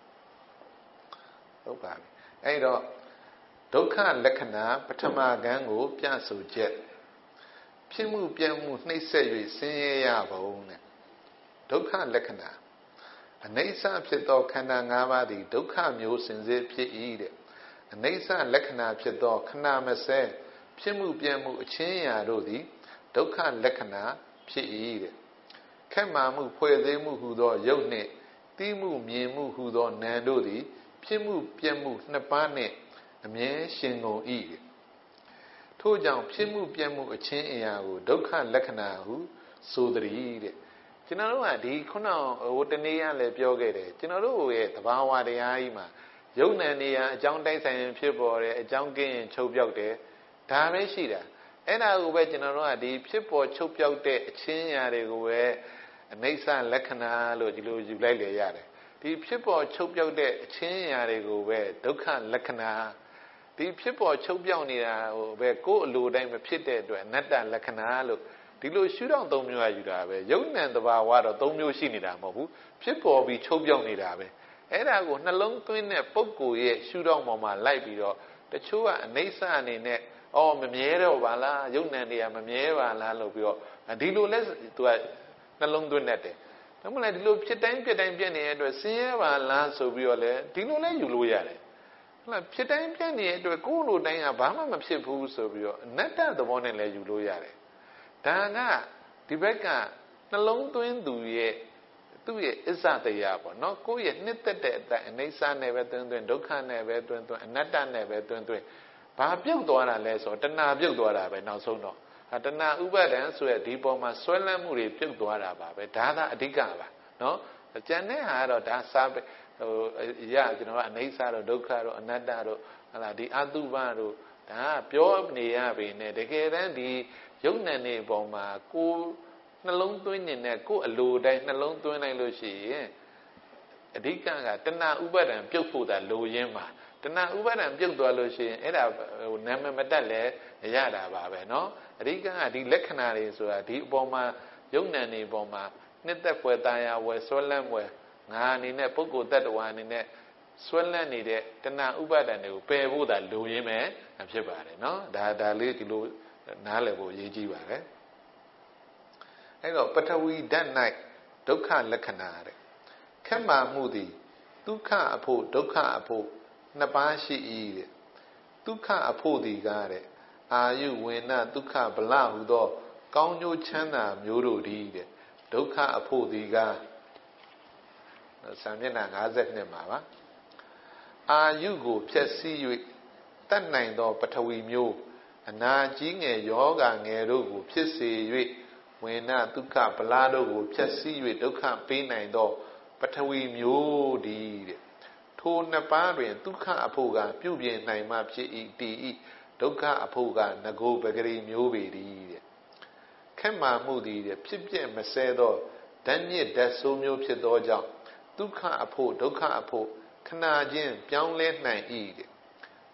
ဟုတ်ပါပြီအဲ့တော့ဒုက္ခလက္ခဏာပထမကံကိုပြဆိုချက်ဖြစ်မှုပြမှုနှိမ့်ဆက်၍ဆင်းရဲရပုံနဲ့ဒုက္ခလက္ခဏာအနိစ္စဖြစ်သောခန္ဓာ၅ပါးသည်ဒုက္ခမျိုးစင်စစ်ဖြစ်၏တဲ့အနိစ္စလက္ခဏာဖြစ်သောခဏမစဲဖြစ်မှုပြမှုအချင်းအရာတို့သည်ဒုက္ခလက္ခဏာဖြစ်၏တဲ့ခက်မာမှုဖွဲ့သေးမှုဟူသောရုပ်နှင့်သိမှုမြင်မှုဟူသောနာမ်တို့သည်ဖြစ်မှုပြမှုနှစ်ပါးနှင့်အမြဲရှင်ကုန်၏ထို့ကြောင့်ဖြစ်မှုပြမှုအချင်းအရာကိုဒုက္ခလက္ခဏာဟုဆိုသည်တဲ့ကျွန်တော်တို့ကဒီခုနဟိုတနေ့ကလည်းပြောခဲ့တယ်ကျွန်တော်တို့ရဲ့သဘာဝတရားကြီးမှာယုံနယ်နေရာအကြောင်းတိုက်ဆိုင်ရင်ဖြစ်ပေါ်တယ်အကြောင်းကင်းရင်ချုပ်ပြောက်တယ်ဒါပဲရှိတာအဲ့ဒါကိုပဲကျွန်တော်တို့ကဒီဖြစ်ပေါ်ချုပ်ပြောက်တဲ့အချင်းအရာတွေကိုပဲအနိစ္စလက္ခဏာလို့ဒီလိုယူလိုက်လေရတယ်ဒီဖြစ်ပေါ်ချုပ်ပြောက်တဲ့အချင်းအရာတွေကိုပဲဒုက္ခလက္ခဏာဒီဖြစ်ပေါ်ချုပ်ပြောက်နေတာဟိုပဲကိုယ်အလိုတိုင်းမဖြစ်တဲ့အတွက်အနတ္တလက္ခဏာလို့ဒီလိုရှုထောင့်သုံးမျိုးယူတာပဲယုံနံတဘာဝတော့သုံးမျိုးရှိနေတာမဟုတ်ဘူးဖြစ်ပေါ်ပြီးချုပ်ပြောက်နေတာပဲအဲ့ဒါကိုနှလုံးသွင်းတဲ့ပုဂ္ဂိုလ်ရဲ့ရှုထောင့်ပေါ်မှာလိုက်ပြီးတော့တချို့ကအနိစ္စအနေနဲ့အော်မမြဲတော့ပါလားယုံနံတွေကမမြဲပါလားလို့ပြီးတော့ဒီလိုလဲသူကနှလုံးသွင်းတတ်တယ်ဒါမှမဟုတ်ဒီလိုဖြစ်တိုင်းပြက်တိုင်းပြက်နေတဲ့အတွက်ဆင်းရဲပါလားဆိုပြီးတော့လဲဒီလိုလဲယူလို့ရတယ်ဟုတ်လားဖြစ်တိုင်းပြက်နေတဲ့အတွက်ကိုယ်လိုတိုင်းကဘာမှမဖြစ်ဘူးဆိုပြီးတော့အနတ္တသဘောနဲ့လဲယူလို့ရတယ်ဒါကဒီဘက်ကနှလုံးသွင်းသူရဲ့သူ့ရဲ့အစ္ဆတရားပေါ့နော်ကိုယ့်ရဲ့နှစ်သက်တဲ့အတိုင်းအနိစ္စနဲ့ပဲသွင်းသွင်းဒုက္ခနဲ့ပဲသွင်းသွင်းအနတ္တနဲ့ပဲသွင်းသွင်းဘာပြုတ်သွားတာလဲဆိုတော့တဏှာပြုတ်သွားတာပဲနောက်ဆုံးတော့တဏှာဥပါဒံဆိုရဒီပေါ်မှာဆွဲလန်းမှုတွေပြုတ်သွားတာပါပဲဒါသာအဓိကပါနော်ကျန်တဲ့ဟာကတော့ဒါစားဟိုရကျွန်တော်ကအနိစ္စတို့ဒုက္ခတို့အနတ္တတို့ဟလာဒီအတုပတို့ဒါပြောနေရပြီနဲ့တကယ်တမ်းဒီယုံနံနေပေါ်မှာကိုနှလုံးသွင်းနေတဲ့ကိုအလိုတိုင်းနှလုံးသွင်းလိုက်လို့ရှိရင်အဓိကကတဏှာဥပါဒံပြုတ်ဖို့သာလိုရင်းမှာတဏှာဥပါဒံပြုတ်သွားလို့ရှိရင်အဲ့ဒါဟိုနာမည်မတက်လဲရတာပါပဲเนาะအဓိကကဒီလက္ခဏာတွေဆိုတာဒီအပေါ်မှာယုံနံနေပေါ်မှာနှစ်သက်ဖွယ်ตาရဝယ်ဆွဲလန်းွယ်ငါအနေနဲ့ပုဂ္ဂိုလ်တ attva အနေနဲ့ဆွဲလန်းနေတဲ့တဏှာဥပါဒံတွေကိုပယ်ဖို့သာလိုရင်းပဲဖြစ်ပါတယ်เนาะဒါဒါလေးဒီလိုနားလည်ဖို့အရေးကြီးပါတယ်အဲ့တော့ပထဝီဓာတ်၌ဒုက္ခလက္ခဏာတဲ့ခက်မာမှုသည်ဒုက္ခအဖို့ဒုက္ခအဖို့နှစ်ပါးရှိ၏တဲ့ဒုက္ခအဖို့သည်ကားတဲ့အာယုဝေနဒုက္ခဗလဟုသောကောင်းကျိုးချမ်းသာမျိုးတို့သည်တဲ့ဒုက္ခအဖို့သည်ကားဆံမျက်နှာ၅၂မှာပါအာယုကိုဖြည့်ဆည်း၍တတ်နိုင်သောပထဝီမျိုးအနာကြီးငယ်ယောဂငယ်တို့ကိုဖြစ်စေ၍ဝေနဒုက္ခဗလာတို့ကိုဖြည့်ဆည်း၍ဒုက္ခပေးနိုင်သောပထဝီမျိုးဒီတဲ့ထိုနှစ်ပါးတွင်ဒုက္ခအဖို့ကပြုပြင်နိုင်မှဖြစ်၏တည်၏ဒုက္ခအဖို့ကငကိုပဂရိမျိုးပေသည်တဲ့ခက်မာမှုသည်တဲ့ဖြစ်ပြမဆဲသောဓာတ်ညစ်ဓာတ်ဆိုးမျိုးဖြစ်သောကြောင့်ဒုက္ခအဖို့ဒုက္ခအဖို့ခဏချင်းပြောင်းလဲနိုင်၏တဲ့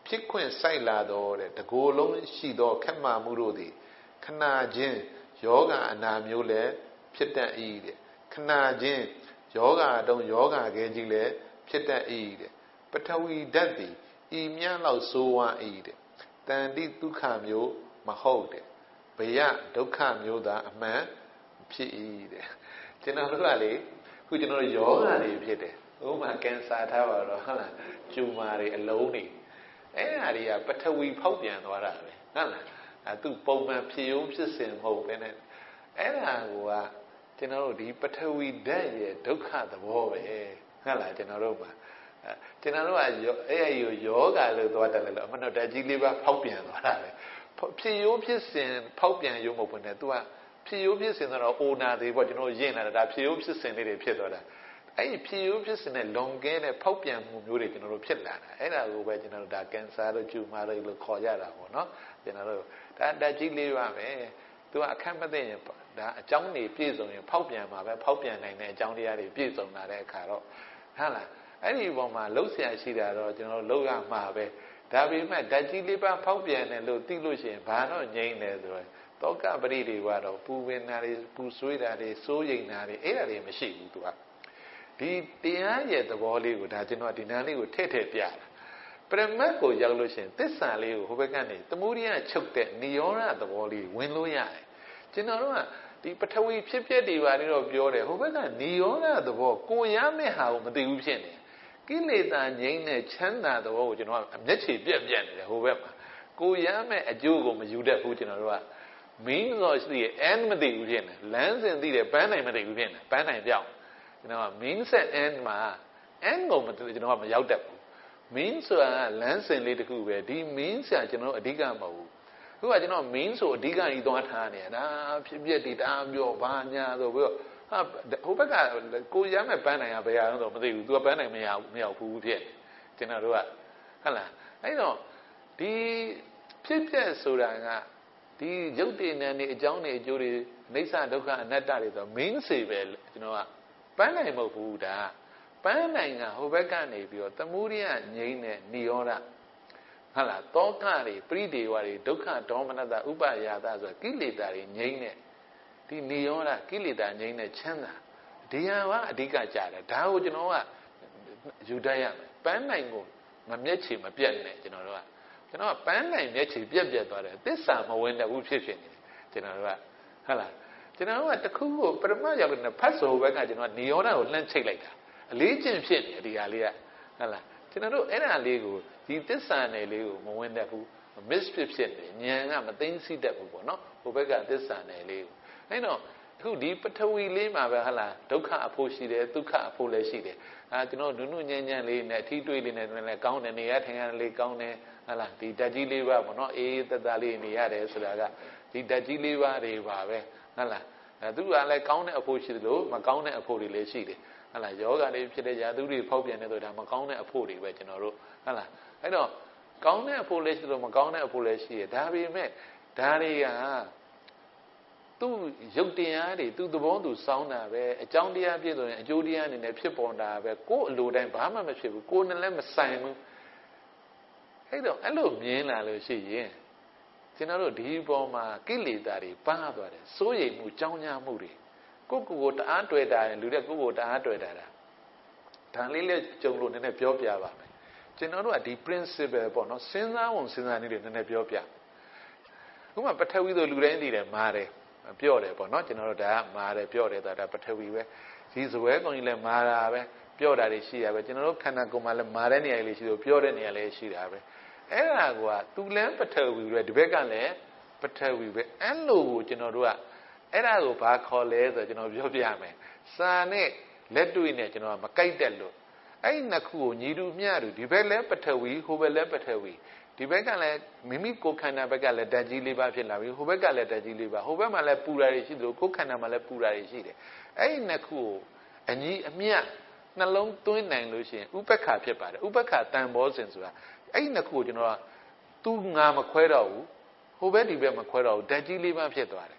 ဖြစ်ခွင့်စိုက်လာတော့တဲ့တကိုယ်လုံးရှိသောခက်မှမှုတို့သည်ခဏချင်းယောဂအနာမျိုးလည်းဖြစ်တတ်၏တဲ့ခဏချင်းယောဂတုံးယောဂကဲကြီးလည်းဖြစ်တတ်၏တဲ့ပထဝီဓာတ်သည်ဤမြတ်လောက်ဆိုးဝါး၏တဲ့တန်တိဒုက္ခမျိုးမဟုတ်တဲ့ဘယဒုက္ခမျိုးသာအမှန်ဖြစ်၏တဲ့ကျွန်တော်တို့ကလေခုကျွန်တော်တို့ယောဂတွေဖြစ်တယ်ဥပမာကင်ဆာထားပါတော့ဟုတ်လားကျူမာတွေအလုံးတွေအဲ့ဒါတွေကပထဝီဖောက်ပြန်သွားတာပဲဟုတ်လားအဲသူပုံမှန်ဖြစ်ရုံဖြစ်စဉ်မဟုတ်ဘဲနဲ့အဲ့ဒါကကျွန်တော်တို့ဒီပထဝီဓာတ်ရဲ့ဒုက္ခသဘောပဲဟုတ်လားကျွန်တော်တို့မှာကျွန်တော်တို့ကအဲ့အယူယောဂလို့သွားတယ်လို့အမှန်တော့ဓာတ်ကြီးလေးပါဖောက်ပြန်သွားတာပဲဖြစ်ရုံဖြစ်စဉ်ဖောက်ပြန်ရုံမဟုတ်ဘဲနဲ့ तू ကဖြစ်ရုံဖြစ်စဉ်တော့အိုနာသေးပေါ့ကျွန်တော်ရင့်လာတာဒါဖြစ်ရုံဖြစ်စဉ်လေးတွေဖြစ်သွားတာအဲ့ဒီဖြစ်ရုံဖြစ်စဉ်နဲ့လွန်ကဲတဲ့ဖောက်ပြန်မှုမျိုးတွေကျွန်တော်တို့ဖြစ်လာတာအဲ့ဒါကိုပဲကျွန်တော်တို့ဒါကင်ဆာတို့ကျူမာတို့လို့ခေါ်ကြတာပေါ့နော်ကျွန်တော်တို့ဒါဓာတ်ကြီးလေးပါပဲ तू ကအခက်မသိရင်ဒါအကြောင်းတွေပြည့်စုံရင်ဖောက်ပြန်မှာပဲဖောက်ပြန်နိုင်တဲ့အကြောင်းတရားတွေပြည့်စုံလာတဲ့အခါတော့ဟုတ်လားအဲ့ဒီပုံမှာလှုပ်ရှားရှိတာတော့ကျွန်တော်လှုပ်ရမှာပဲဒါပေမဲ့ဓာတ်ကြီးလေးပါဖောက်ပြန်တယ်လို့သိလို့ရှိရင်ဘာတော့ငြိမ့်တယ်ဆိုတော့တောကပရိတွေကတော့ပူဝင်တာတွေပူဆွေးတာတွေစိုးရိမ်တာတွေအဲ့ဒါတွေမရှိဘူး तू ကဒီတရားရဲ့သဘောလေးကိုဒါကျွန်တော်ဒီနာလေးကိုထည့်ထည့်ပြတာပရမတ်ကိုရောက်လို့ရှိရင်သစ္စာလေးကိုဟိုဘက်ကနေသမုဒိယချုပ်တဲ့နိရောဓသဘောလေးဝင်လို့ရတယ်ကျွန်တော်တို့ကဒီပထဝီဖြစ်ပျက်တွေပါလေတော့ပြောတယ်ဟိုဘက်ကနိရောဓသဘောကိုရမယ့်ဟာကိုမသိဘူးဖြစ်နေကိလေသာငြိမ်းတဲ့ချမ်းသာသဘောကိုကျွန်တော်ကအမျက်ခြေပြက်ပြက်နေတယ်ဟိုဘက်မှာကိုရမယ့်အကျိုးကိုမယူတတ်ဘူးကျွန်တော်တို့ကမင်းဆိုရှိရင် end မသိဘူးဖြစ်နေလမ်းစဉ်သိတယ်ပန်းနိုင်မသိဘူးဖြစ်နေပန်းနိုင်ပြောင်းကျွန်တော်က mean set end မှာ end ကိုမသိကျွန်တော်ကမရောက်တတ်ဘူး mean ဆိုတာလမ်းစဉ်လေးတစ်ခုပဲဒီ mean ဆရာကျွန်တော်အဓိကမဟုတ်ဘူးခုကကျွန်တော် mean ဆိုအဓိကကြီးသွားထားနေတာဒါဖြစ်ဖြစ်ဒီတအားပြောဘာညာဆိုပြီးတော့ဟာဟိုဘက်ကကိုရမ်းမဲ့ပန်းနိုင်ရဘယ်ဟာတော့မသိဘူး तू ကပန်းနိုင်မရဘူးမရောက်ဘူးဖြစ်ကျွန်တော်တို့ကဟုတ်လားအဲ့တော့ဒီဖြစ်ဖြစ်ဆိုတာကဒီရုပ်တည်နေနေအကြောင်းတွေအကျိုးတွေအိဋ္ဌဒုက္ခအနတ္တတွေဆို main စေပဲကျွန်တော်ကပန်းနိုင်မဟုတ်ဘူးဒါပန်းနိုင်ကဟိုဘက်ကနေပြီးတော့သမုဒိယငြိမ်းတဲ့နိရောဓဟုတ်လားတောကတွေပရိဒေဝတွေဒုက္ခဒေါမနတဥပယာသဆိုကိလေသာတွေငြိမ်းတဲ့ဒီနိရောဓကိလေသာငြိမ်းတဲ့ချမ်းသာဒီဟာကအဓိကကြတယ်ဒါကိုကျွန်တော်ကယူတတ်ရမယ်ပန်းနိုင်ကိုမမျက်ခြေမပြတ်နဲ့ကျွန်တော်တို့ကကျွန်တော်ကပန်းနိုင်မျက်ခြေပြက်ပြက်သွားတယ်သစ္စာမဝင်တတ်ဘူးဖြစ်ဖြစ်နေတယ်ကျွန်တော်တို့ကဟုတ်လားကျွန်တော်ကတခုကိုပရမတ်ရောက်တဲ့ဖတ်ဆိုဘက်ကကျွန်တော်ကနေရောဓကိုလှမ်းချိတ်လိုက်တာအလေးကျင့်ဖြစ်နေဒီဟာလေးကဟုတ်လားကျွန်တော်တို့အဲ့ဒါလေးကိုဒီသစ္စာနယ်လေးကိုမဝင်တတ်ဘူး miss ဖြစ်ဖြစ်နေဉာဏ်ကမသိသိတတ်ဘူးပေါ့နော်ဟိုဘက်ကသစ္စာနယ်လေးကိုအဲ့တော့အခုဒီပထဝီလေးမှာပဲဟုတ်လားဒုက္ခအဖို့ရှိတယ်ဒုက္ခအဖို့လည်းရှိတယ်အာကျွန်တော်နုနုညံ့ညံ့လေးနဲ့အထီးတွေးလေးနဲ့လည်းကောင်းတယ်နေရထိုင်ရလေးကောင်းတယ်ဟုတ်လားဒီဓာတ်ကြီးလေးပါပေါ့နော်အေးသက်သာလေးနေရတယ်ဆိုတာကဒီဓာတ်ကြီးလေးပါတွေပါပဲဟုတ်လားအဲသူကလည်းကောင်းတဲ့အဖို့ရှိတယ်လို့မကောင်းတဲ့အဖို့တွေလည်းရှိတယ်ဟုတ်လားယောဂတွေဖြစ်တဲ့ຢာသူတွေဖောက်ပြန်နေတော့ဒါမကောင်းတဲ့အဖို့တွေပဲကျွန်တော်တို့ဟုတ်လားအဲ့တော့ကောင်းတဲ့အဖို့လည်းရှိလို့မကောင်းတဲ့အဖို့လည်းရှိတယ်ဒါပေမဲ့ဒါတွေကသူ့ရုပ်တရားတွေသူ့သဘောသူစောင်းတာပဲအကြောင်းတရားပြည့်စုံရင်အကျိုးတရားအနေနဲ့ဖြစ်ပေါ်တာပဲကိုယ်အလိုတိုင်းဘာမှမဖြစ်ဘူးကိုယ်နဲ့လည်းမဆိုင်ဘူးအဲ့တော့အဲ့လိုမြင်လာလို့ရှိရင်ကျွန်တော်တို့ဒီပေါ်မှာကိလေသာတွေပါသွားတယ်စိုးရိမ်မှုကြောင်းညာမှုတွေကိုယ့်ကိုယ်ကိုတအားတွေ့တာရင်လူတဲ့ကိုယ့်ကိုယ်တအားတွေ့တာဒါလေးလေးကြုံလို့နည်းနည်းပြောပြပါမယ်ကျွန်တော်တို့ကဒီ principle ပေါ့နော်စဉ်းစားဝင်စဉ်းစားနည်းတွေနည်းနည်းပြောပြဥပမာပထဝီဆိုလူတိုင်းသိတယ်မာတယ်ပြောတယ်ပေါ့နော်ကျွန်တော်တို့ဒါကမာတယ်ပြောတယ်ဆိုတာပထဝီပဲဒီဇွဲကောင်ကြီးလည်းမာတာပဲပြောတာတွေရှိရပဲကျွန်တော်တို့ခန္ဓာကိုယ်မှာလည်းမာတဲ့နေရာလေးရှိလို့ပြောတဲ့နေရာလေးရှိတာပဲအဲ့ဒါကသူလည်းပထဝီပဲဒီဘက်ကလည်းပထဝီပဲအဲ့လိုကိုကျွန်တော်တို့ကအဲ့ဒါကိုဘာခေါ်လဲဆိုတော့ကျွန်တော်ပြောပြမယ်စာနဲ့လက်တွေ့နဲ့ကျွန်တော်ကမကိုက်တက်လို့အဲ့ဒီနှစ်ခုကိုညီတူမျှတူဒီဘက်လည်းပထဝီဟိုဘက်လည်းပထဝီဒီဘက်ကလည်းမိမိကိုယ်ခန္ဓာဘက်ကလည်းဓာတ်ကြီးလေးပါဖြစ်လာပြီဟိုဘက်ကလည်းဓာတ်ကြီးလေးပါဟိုဘက်မှာလည်းပူရာတွေရှိသလိုကိုယ်ခန္ဓာမှာလည်းပူရာတွေရှိတယ်အဲ့ဒီနှစ်ခုကိုအညီအမျှနှလုံးသွင်းနိုင်လို့ရှိရင်ဥပက္ခဖြစ်ပါတယ်ဥပက္ခတန်ဘောစဉ်ဆိုတာအဲ့ဒီနှစ်ခုကိုကျွန်တော်ကသူငါမခွဲတော့ဘူးဟိုဘက်ဒီဘက်မခွဲတော့ဘူးဓာတ်ကြီးလေးပါဖြစ်သွားတယ်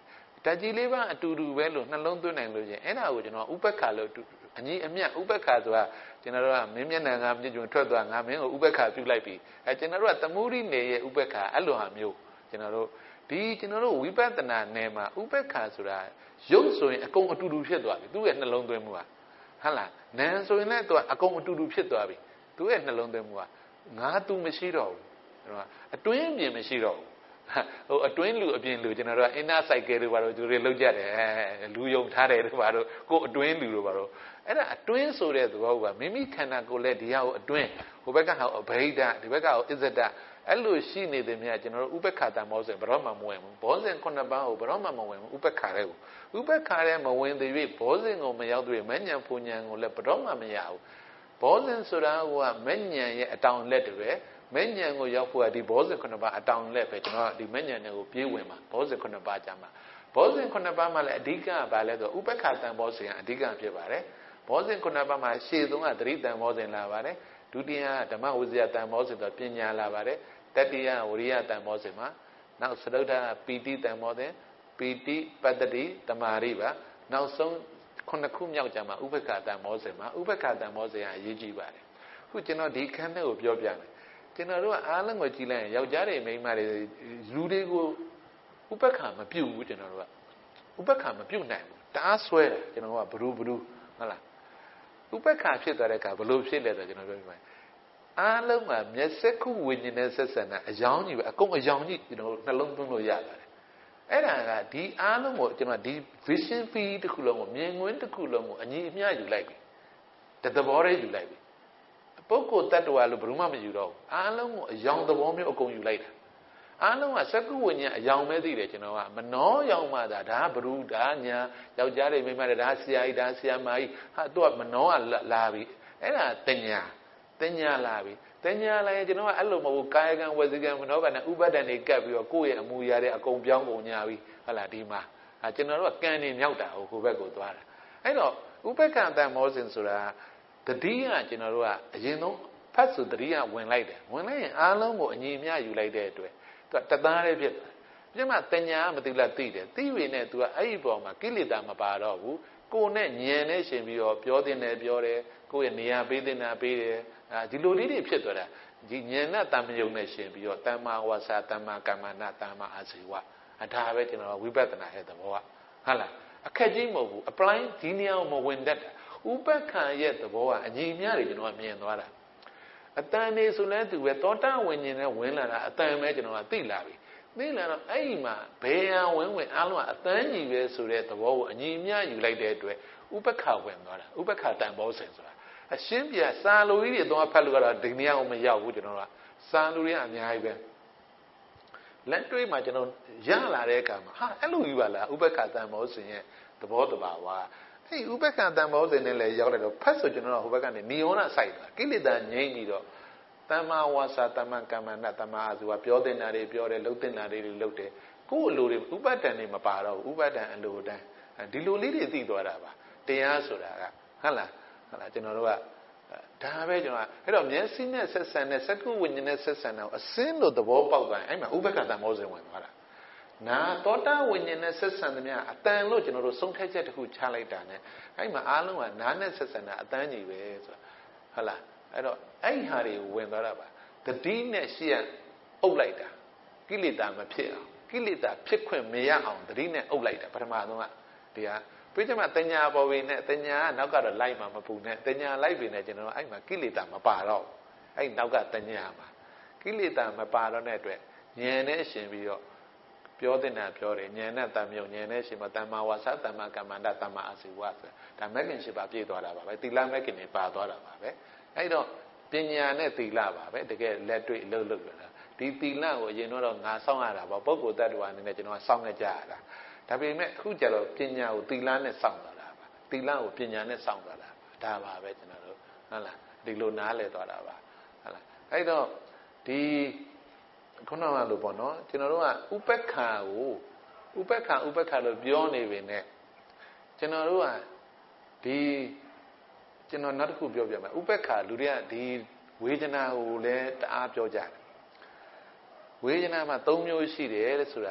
ဓာတ်ကြီးလေးပါအတူတူပဲလို့နှလုံးသွင်းနိုင်လို့ရှင်အဲ့ဒါကိုကျွန်တော်ဥပက္ခလို့အညီအမြတ်ဥပက္ခဆိုတာကျွန်တော်တို့ကမင်းမျက်နှာငါမြင့်ကျွန်းထွက်သွားငါမင်းကိုဥပက္ခပြုလိုက်ပြီအဲကျွန်တော်တို့ကသမုဒိနယ်ရဲ့ဥပက္ခအဲ့လိုဟာမျိုးကျွန်တော်တို့ဒီကျွန်တော်တို့ဝိပဿနာနယ်မှာဥပက္ခဆိုတာရုပ်ဆိုရင်အကုန်အတူတူဖြစ်သွားပြီသူ့ရဲ့နှလုံးသွင်းမှုကဟုတ်လားနာမ်ဆိုရင်လည်းသူကအကုန်အတူတူဖြစ်သွားပြီသူ့ရဲ့နှလုံးသွင်းမှုကငါသူမရှိတော့ဘူးကျွန်တော်အတွင်းပြင်မရှိတော့ဘူးဟိုအတွင်းလူအပြင်လူကျွန်တော်တို့ကအင်နာစိုက်ကယ်တို့ဘာလို့သူတွေလောက်ကြတယ်လူယုံထားတယ်တို့ဘာလို့ကိုအတွင်းလူတို့ဘာလို့အဲ့ဒါအတွင်းဆိုတဲ့သဘောကမိမိခန္ဓာကိုယ်လည်းဒီဟာကိုအတွင်းဟိုဘက်ကဟာအဘိဓာဒီဘက်ကဟိုအစ္ဆဒအဲ့လိုရှိနေတယ်မြတ်ကျွန်တော်တို့ဥပက္ခတမောဆိုရင်ဘရောမှမဝင်ဘူးဘောဇင်ခုနှစ်ပါးကိုဘရောမှမဝင်ဘူးဥပက္ခတဲ့ကိုဥပက္ခတဲ့မဝင်သေး၍ဘောဇင်ကိုမရောက်သေးမဉ္ဇဉ်ဖူဉ္ဇဉ်ကိုလည်းဘရောမှမရဘူးဘောဇင်ဆိုတာကမဉ္ဇဉ်ရဲ့အတောင်လက်တွေမဉ္ဇဉ်ကိုရောက်ဖို့ကဒီဘောဇင်ခုနှစ်ပါးအတောင်လက်ပဲကျွန်တော်ဒီမဉ္ဇဉ်တွေကိုပြေးဝင်မှာဘောဇင်ခုနှစ်ပါးကြမှာဘောဇင်ခုနှစ်ပါးမှာလည်းအဓိကကဘာလဲဆိုဥပက္ခတံဘောဇင်အဓိကဖြစ်ပါတယ်ဘောဇင်ခုနှစ်ပါးမှာရှေ့ဆုံးကသတိတံဘောဇင်လာပါတယ်ဒုတိယဓမ္မဝိဇ္ဇာတံဘောဇင်ဆိုပညာလာပါတယ်တတိယဝရိယတံဘောဇင်မှာနောက်သရုဒ္ဓပီတိတံဘောဇင်ပီတိပတ္တိတမာရိပါနောက်ဆုံးခုနှစ်ခုမြောက်ကြမှာဥပက္ခတံဘောဇင်မှာဥပက္ခတံဘောဇင်ကအရေးကြီးပါတယ်ခုကျွန်တော်ဒီခန်းထဲကိုပြောပြမယ်ကျွန်တော်တို့ကအားလုံးကိုကြည့်လိုက်ရင်ယောက်ျားတွေမိန်းမတွေလူတွေကိုဥပက္ခမပြုတ်ဘူးကျွန်တော်တို့ကဥပက္ခမပြုတ်နိုင်ဘူးတအားဆွဲတယ်ကျွန်တော်ကဘလူးဘလူးဟုတ်လားဥပက္ခဖြစ်သွားတဲ့အခါဘလို့ဖြစ်လဲဆိုကျွန်တော်ပြောပြမယ်အားလုံးကမျက်စိခုဝိညာဉ်နဲ့ဆက်ဆံတာအယောင်ကြီးပဲအကုန်အယောင်ကြီးကျွန်တော်နှလုံးသွင်းလို့ရပါတယ်အဲ့ဒါကဒီအားလုံးကိုကျွန်တော်ဒီ vision field တစ်ခုလုံးကိုမြင်ကွင်းတစ်ခုလုံးကိုအညီအမျှယူလိုက်ပြီတသဘောတည်းယူလိုက်ပြီပုဂ္ဂိုလ်တ attva လို့ဘယ်သူမှမယူတော့ဘူးအားလုံးကိုအယောင်သဘောမျိုးအကုန်ယူလိုက်တာအားလုံးကစကုဝိညာဉ်အယောင်ပဲသိတယ်ကျွန်တော်ကမနှောယောင်မှသာဒါဘ누구ဒါညာယောက်ျားတွေမိန်းမတွေဒါဆရာကြီးဒါဆရာမကြီးဟာသူကမနှောကလာပြီအဲ့ဒါတညာတညာလာပြီတညာလာရင်ကျွန်တော်ကအဲ့လိုမဟုတ်ဘူးကာယကံဝစီကံမနှောကံနဲ့ဥပဒ္ဒန်တွေကပ်ပြီးတော့ကိုယ့်ရဲ့အမူအရာတွေအကုန်ပြောင်းကုန်ညာပြီဟုတ်လားဒီမှာဟာကျွန်တော်တို့ကကံနေမြောက်တာဟိုဟိုဘက်ကိုသွားတာအဲ့တော့ဥပက္ခတမောဇင်ဆိုတာတတိယကျွန်တော်တို့ကအရင်ဆုံးဖတ်ဆိုတတိယဝင်လိုက်တယ်ဝင်လိုက်ရင်အားလုံးကိုအညီအမျှယူလိုက်တဲ့အတွက်သူကတသားလေးဖြစ်သွားတယ်ပြမတညာမသိလားသိတယ်သိပြီနဲ့ तू ကအဲ့ဒီပေါ်မှာကိလေသာမပါတော့ဘူးကိုယ်နဲ့ညံနဲ့ရှင်ပြီးတော့ပြောတင်တယ်ပြောတယ်ကိုယ့်ရဲ့နေရာပေးတင်တာပေးတယ်အဲဒီလိုလေးတွေဖြစ်သွားတာဒီညံနဲ့တမ္မယုံနဲ့ရှင်ပြီးတော့တမ္မာဝါစာတမ္မာကမ္မနာတမ္မာအာဇီဝအဒါပဲကျွန်တော်ဝိပဿနာရဲ့သဘောကဟုတ်လားအခက်ကြီးမဟုတ်ဘူး apply ဒီနေရာကိုမဝင်တတ်တာဥပက္ခရဲ့သဘောကအညီအမျှတွေကျွန်တော်ကမြင်သွားတာအတန်နေဆိုလဲသူပဲသောတာဝိညာဉ်နဲ့ဝင်လာတာအတန်ပဲကျွန်တော်ကသိလာပြီသိလာတော့အဲ့ဒီမှာဘယ်ဟာဝင်ဝင်အားလုံးကအတန်ကြီးပဲဆိုတဲ့သဘောကိုအညီအမျှယူလိုက်တဲ့အတွက်ဥပက္ခဝင်သွားတာဥပက္ခတန်ဘောဇင်ဆိုတာအရှင်းပြစာလိုကြီးတွေတော့ဖတ်လို့ကတော့ဒီနေရာကိုမရောက်ဘူးကျွန်တော်ကစာလိုတွေကအများကြီးပဲလက်တွေ့မှာကျွန်တော်ရလာတဲ့အခါမှာဟာအဲ့လိုကြီးပါလားဥပက္ခတန်ဘောဇင်ရဲ့သဘောတဘာဝအဲ့ဥပက္ခတန်ဘောဇင်နဲ့လည်းရောက်တယ်တော့ဖတ်ဆိုကျွန်တော်ကဟိုဘက်ကနေနိယောနစိုက်တာကိလေသာငြိမ့်ပြီးတော့တမ္မာဝါစာတမ္မာကမ္မနာတမ္မာအာဇီဝပြောတင်တာတွေပြောတယ်လှုပ်တင်တာတွေလှုပ်တယ်ကိုယ့်အလိုတွေဥပဒ္ဒန်တွေမပါတော့ဘူးဥပဒ္ဒန်အလိုတန်းဒီလိုလေးတွေသိသွားတာပါတရားဆိုတာကဟုတ်လားဟုတ်လားကျွန်တော်တို့ကဒါပဲကျွန်တော်အဲ့တော့မျက်စိနဲ့ဆက်ဆံတဲ့စက္ကုဝိညာဉ်နဲ့ဆက်ဆံတာအစင်းလို့သဘောပေါက်သွားရင်အဲ့မှာဥပက္ခတမောဇဉ်ဝင်သွားတာနာသောတာဝိညာဉ်နဲ့ဆက်ဆံသမျှအတန်လို့ကျွန်တော်တို့ဆုံးဖြတ်ချက်တစ်ခုချလိုက်တာ ਨੇ အဲ့မှာအားလုံးကနားနဲ့ဆက်ဆံတာအတန်းကြီးပဲဆိုတာဟုတ်လားအဲ့တော့အဲ့ဟာတွေကိုဝင်သွားတာပါတတိနဲ့ရှေ့ကအုပ်လိုက်တာကိလေသာမဖြစ်အောင်ကိလေသာဖြစ်ခွင့်မရအောင်တတိနဲ့အုပ်လိုက်တာပထမဆုံးကဒီဟာပြည့်ချင်မှာတညာပေါ်ဝင်နဲ့တညာကနောက်ကတော့လိုက်မှာမပူနဲ့တညာလိုက်ပြီနဲ့ကျွန်တော်အဲ့မှာကိလေသာမပါတော့အဲ့နောက်ကတညာမှာကိလေသာမပါတော့တဲ့အတွက်ဉာဏ်နဲ့ရှင်ပြီးတော့ပြောတဲ့နာပြောတယ်ဉာဏ်နဲ့တန်မြုံဉာဏ်နဲ့ရှင်မှာတမ္မာဝါစာတမ္မာကမ္မန္တတမ္မာအာဇီဝဆိုဒါမဂ္ဂင်ရှိပါပြည့်သွားတာပါပဲသီလမဂ္ဂင်တွေပါသွားတာပါပဲအဲ့တော့ပညာနဲ့သီလပါပဲတကယ်လက်တွေ့အလုပ်လုပ်ရတာဒီသီလကိုအရင်တော့ငါစောင့်ရတာပေါ့ပုဂ္ဂိုလ်တ attva အနေနဲ့ကျွန်တော်ကစောင့်နေကြရတာဒါပေမဲ့အခုကျတော့ပညာကိုသီလနဲ့စောင့်သွားတာပါသီလကိုပညာနဲ့စောင့်သွားတာဒါပါပဲကျွန်တော်တို့ဟုတ်လားဒီလိုနားလည်သွားတာပါဟုတ်လားအဲ့တော့ဒီခုနကလိုပေါ့နော်ကျွန်တော်တို့ကဥပက္ခကိုဥပက္ခဥပက္ခလို့ပြောနေပေနဲ့ကျွန်တော်တို့ကဒီကျွန်တော်နောက်တစ်ခုပြောပြမယ်ဥပက္ခလူတွေကဒီဝေဒနာကိုလည်းတအားပြောကြတယ်ဝေဒနာမှာ၃မျိုးရှိတယ်တဲ့ဆိုတာက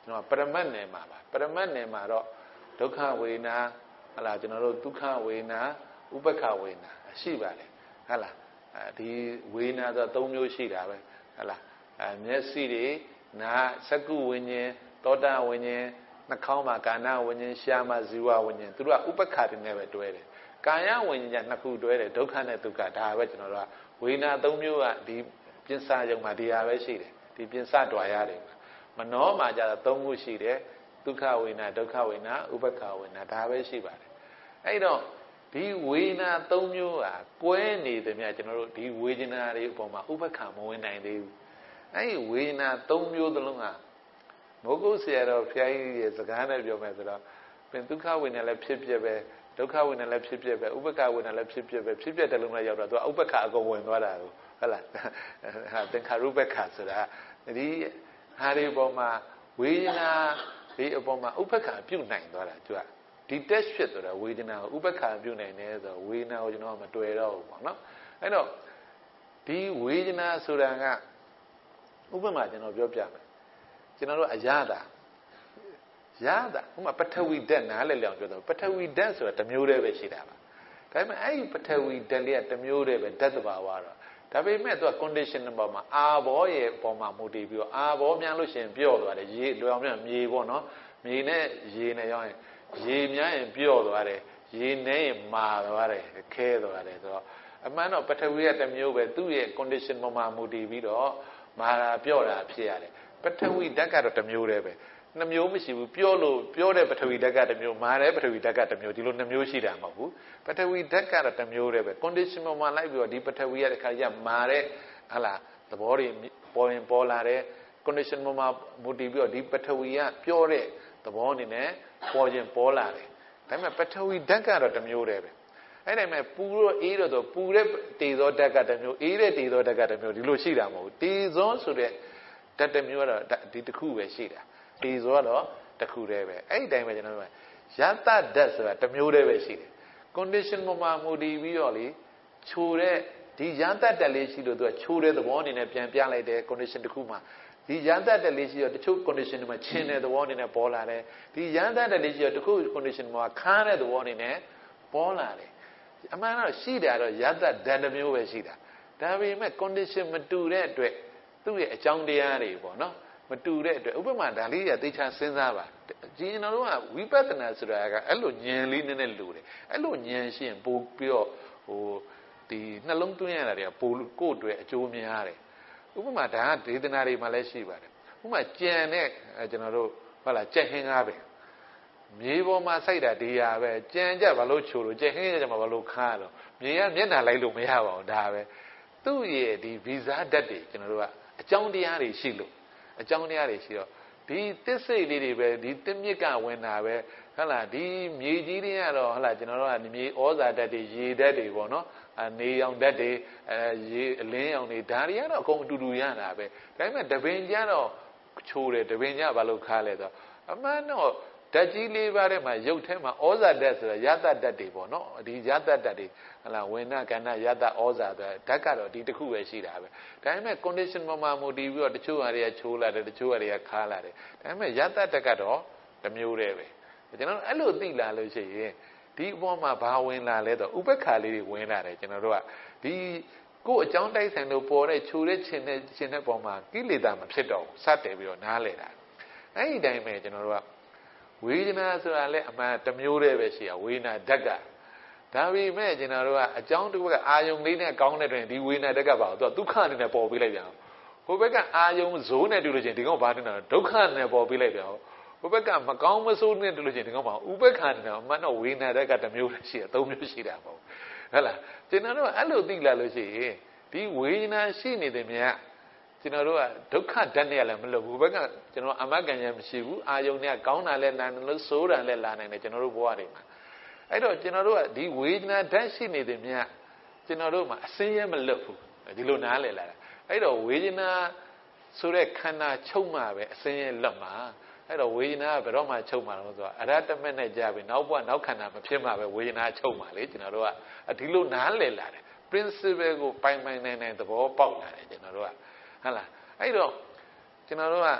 နော်ပရမတ်နယ်မှာပါပရမတ်နယ်မှာတော့ဒုက္ခဝေဒနာဟလာကျွန်တော်တို့ဒုက္ခဝေဒနာဥပက္ခဝေဒနာရှိပါတယ်ဟလာဒီဝေဒနာဆိုသုံးမျိုးရှိတာပဲဟလာအဲမျက်စိတွေနားစက္ကုဝိညာဉ်သောတာဝိညာဉ်နှာခေါင်းမှာကာဏဝိညာဉ်ရှားမှာဇီဝဝိညာဉ်သူတို့ကဥပက္ခတွေနဲ့ပဲတွဲတယ်ကာယဝိညာဉ်ကနှစ်ခုတွဲတယ်ဒုက္ခနဲ့ဒုက္ခဒါပဲကျွန်တော်တို့ကဝေဒနာသုံးမျိုးကဒီပြင်းစားရုံမှာဒီဟာပဲရှိတယ်ဒီပြင်းစားတွားရတယ်မနောမှာကျတော့သုံးခုရှိတယ်ဒုက္ခဝေဒနာဒုက္ခဝေဒနာဥပက္ခဝေဒနာဒါပဲရှိပါတယ်အဲ့တော့ဒီဝေဒနာသုံးမျိုးကကွဲနေတယ်မြတ်ကျွန်တော်တို့ဒီဝေဒနာတွေအပေါ်မှာဥပက္ခမဝင်နိုင်သေးဘူးအဲ့ဒီဝေဒနာသုံးမျိုးသလုံးကမိုးကုတ်ဆရာတော်ဖျားကြီးရဲ့စကားနဲ့ပြောမယ်ဆိုတော့ပင်ဒုက္ခဝေဒနာလည်းဖြစ်ဖြစ်ပဲဒုက္ခဝေဒနာလည်းဖြစ်ဖြစ်ပဲဥပက္ခဝေဒနာလည်းဖြစ်ဖြစ်ပဲဖြစ်ဖြစ်တဲ့လုံးနဲ့ရောက်တော့သူကဥပက္ခအကုန်ဝင်သွားတာကိုဟုတ်လားဟာသင်္ခါရုပ္ပခဆိုတာဒီဟာဒီပေါ်မှာဝေဒနာဒီအပေါ်မှာဥပက္ခပြုတ်နိုင်သွားတာသူကဒီတက်ဖြစ်ဆိုတာဝေဒနာကိုဥပက္ခပြုတ်နိုင်တယ်ဆိုတော့ဝေဒနာကိုကျွန်တော်ကမတွေ့တော့ဘူးပေါ့နော်အဲ့တော့ဒီဝေဒနာဆိုတာကဥပမာကျွန်တော်ပြောပြမယ်ကျွန်တော်တို့အရသာရတာဥပမာပထဝီဓာတ်နားလည်လျောင်ပြောတော့ပထဝီဓာတ်ဆိုတာတစ်မျိုးတည်းပဲရှိတာပါဒါပေမဲ့အဲ့ဒီပထဝီဓာတ်လေးကတစ်မျိုးတည်းပဲဓာတ်တဘာဝတော့ဒါပေမဲ့သူက condition ပေါ်မှာအာဘောရဲ့ပေါ်မှာမူတည်ပြီးတော့အာဘောများလို့ရှိရင်ပြော့သွားတယ်ရေလွယ်အောင်ပြန်မြေပေါ့နော်မြေနဲ့ရေနဲ့ရောက်ရင်ရေများရင်ပြော့သွားတယ်ရေနဲ့ရင်မာသွားတယ်ခဲသွားတယ်ဆိုတော့အမှန်တော့ပထဝီကတစ်မျိုးပဲသူ့ရဲ့ condition ပေါ်မှာမူတည်ပြီးတော့မာတာပြော့တာဖြစ်ရတယ်ပထဝီဓာတ်ကတော့တစ်မျိုးတည်းပဲနှမျိုးမရှိဘူးပြောလို့ပြောတဲ့ပထဝီဓာတ်ကတစ်မျိုးမာတဲ့ပထဝီဓာတ်ကတစ်မျိုးဒီလိုနှမျိုးရှိတာမဟုတ်ဘူးပထဝီဓာတ်ကတော့တစ်မျိုးတည်းပဲ condition ပေါ်မှာလိုက်ပြီးတော့ဒီပထဝီကတစ်ခါကျမာတဲ့ဟာလားသဘောတွေပေါ်ရင်ပေါ်လာတဲ့ condition ပေါ်မှာမူတည်ပြီးတော့ဒီပထဝီကပြောတဲ့သဘောအနေနဲ့ပေါ်ခြင်းပေါ်လာတယ်ဒါပေမဲ့ပထဝီဓာတ်ကတော့တစ်မျိုးတည်းပဲအဲ့ဒါမဲ့ပူတော့အေးတော့ဆိုပူတဲ့တေဇောဓာတ်ကတစ်မျိုးအေးတဲ့တေဇောဓာတ်ကတစ်မျိုးဒီလိုရှိတာမဟုတ်ဘူးတေဇောဆိုတဲ့ဓာတ်တစ်မျိုးကတော့ဒီတစ်ခုပဲရှိတာတေဇောတော့တစ်ခုတည်းပဲအဲ့ဒီတိုင်းပဲကျွန်တော်တို့ယတဓာတ်ဆိုတာတစ်မျိုးတည်းပဲရှိတယ် condition ပေါ်မှာမူတည်ပြီးတော့လေချိုတဲ့ဒီယတဓာတ်လေးရှိလို့သူကချိုတဲ့သဘောအနေနဲ့ပြန်ပြလိုက်တယ် condition တစ်ခုမှာဒီယတဓာတ်လေးရှိတော့တချို့ condition တွေမှာချင်းတဲ့သဘောအနေနဲ့ပေါ်လာတယ်ဒီယတဓာတ်လေးရှိတော့တချို့ condition မှာခါတဲ့သဘောအနေနဲ့ပေါ်လာတယ်အမှန်တော့ရှိတာတော့ယတဓာတ်တစ်မျိုးပဲရှိတာဒါပေမဲ့ condition မတူတဲ့အတွက်သူ့ရဲ့အကြောင်းတရားတွေပေါ့နော်မတူတဲ့အတွက်ဥပမာဒါလေးရသိချာစဉ်းစားပါဒီကျွန်တော်တို့ကဝိပဿနာဆိုတာကအဲ့လိုဉာဏ်လေးနည်းနည်းလိုတယ်အဲ့လိုဉာဏ်ရှိရင်ပို့ပြီးတော့ဟိုဒီနှလုံးသွင်းရတာတွေကပို့ကိုယ့်အတွက်အကျိုးများတယ်ဥပမာဒါကဒေသနာတွေမှာလည်းရှိပါတယ်ဥပမာကြံတဲ့ကျွန်တော်တို့ဟုတ်လားကြက်ဟင်းကားပဲမြေပေါ်မှာစိုက်တာဒီဟာပဲကြံကြဘာလို့ချိုလို့ကြက်ဟင်းကြမှာဘာလို့ခါတော့မြေကမျက်နှာလိုက်လို့မရပါဘူးဒါပဲသူ့ရဲ့ဒီဗီဇဓာတ်တွေကျွန်တော်တို့ကအကြောင်းတရားတွေရှိလို့အကြောင်းတရားတွေရှိတော့ဒီသစ္စိတ်လေးတွေပဲဒီသစ်မြစ်ကဝင်တာပဲဟုတ်လားဒီမြေကြီးတွေကတော့ဟုတ်လားကျွန်တော်တို့ကမြေဩဇာဓာတ်တွေရေဓာတ်တွေပေါ့နော်အနေရောင်ဓာတ်တွေအဲရေအလင်းရောင်တွေဒါတွေကတော့အကုန်အတူတူရတာပဲဒါပေမဲ့တပင်ကျတော့ချိုးတယ်တပင်ကျဘာလို့ခါလဲဆိုအမှန်တော့ဓာတ်ကြီးလေးပါးထဲမှာရုပ်ထဲမှာဩဇာဓာတ်ဆိုတာယတဓာတ်တွေပေါ့နော်ဒီယတဓာတ်တွေဟလာဝိညာဉ်ကဏ္ဍယတဩဇာဆိုဓာတ်ကတော့ဒီတစ်ခုပဲရှိတာပဲဒါပေမဲ့ condition ပေါ်မှာမူတည်ပြီးတော့တချို့ဟာတွေကချိုးလာတယ်တချို့ဟာတွေကခါလာတယ်ဒါပေမဲ့ယတဓာတ်ကတော့တစ်မျိုးတည်းပဲကျွန်တော်အဲ့လိုသိလာလို့ရှိရင်ဒီအပေါ်မှာဘာဝင်လာလဲတော့ဥပက္ခလေးတွေဝင်လာတယ်ကျွန်တော်တို့ကဒီကိုယ်အကြောင်းတိုက်ဆိုင်လို့ပေါ်တဲ့ချိုးတဲ့ခြင်းတဲ့ခြင်းတဲ့ပေါ်မှာကိလေသာမဖြစ်တော့ဘူးစတယ်ပြီးတော့နားလဲတာအဲ့ဒီတိုင်းပဲကျွန်တော်တို့ကဝေဒနာဆိုတာလည်းအမှန်တစ်မျိုးတည်းပဲရှိရဝေဒနာဓာတ်ကဒါပေမဲ့ကျွန်တော်တို့ကအကြောင်းတစ်ခုကအာယုံလေးနဲ့ကောင်းတဲ့တွင်ဒီဝေဒနာဓာတ်ကပါတော့သူဒုက္ခအနေနဲ့ပေါ်ပေးလိုက်ပြန်ဟိုဘက်ကအာယုံဇိုးနဲ့တူလို့ချင်းဒီကောင်ဘာတင်တာဒုက္ခနဲ့ပေါ်ပေးလိုက်ပြန်ဟိုဘက်ကမကောင်းမဆိုးနဲ့တူလို့ချင်းဒီကောင်ဘာဥပ္ပခါနဲ့အမှန်တော့ဝေဒနာဓာတ်ကတစ်မျိုးရှိရသုံးမျိုးရှိတာပေါ့ဟုတ်လားကျွန်တော်တို့အဲ့လိုသိလာလို့ရှိရင်ဒီဝေဒနာရှိနေတဲ့မြတ်ကျွန်တော်တို့ကဒုက္ခဓာတ်နဲ့လည်းမလွတ်ဘူးဘက်ကကျွန်တော်အမကံဉာဏ်မရှိဘူးအာယုံနဲ့ကောင်းတာလည်းနာလို့ဆိုးတာလည်းလာနိုင်တယ်ကျွန်တော်တို့ဘဝတွေမှာအဲ့တော့ကျွန်တော်တို့ကဒီဝေဒနာဓာတ်ရှိနေတဲ့မြတ်ကျွန်တော်တို့မှာအစင်းရဲမလွတ်ဘူးဒီလိုနားလည်လာတာအဲ့တော့ဝေဒနာဆိုတဲ့ခန္ဓာချုပ်မှပဲအစင်းရဲလွတ်မှာအဲ့တော့ဝေဒနာကဘယ်တော့မှချုပ်မှာလို့ဆိုတော့အရတမက်နဲ့ကြာပြီနောက်ဘဝနောက်ခန္ဓာမဖြစ်မှာပဲဝေဒနာချုပ်မှာလေကျွန်တော်တို့ကဒီလိုနားလည်လာတယ် principle ကိုပိုင်ပိုင်နိုင်နိုင်သဘောပေါက်လာတယ်ကျွန်တော်တို့ကဟုတ်လားအဲ့တော့ကျွန်တော်တို့က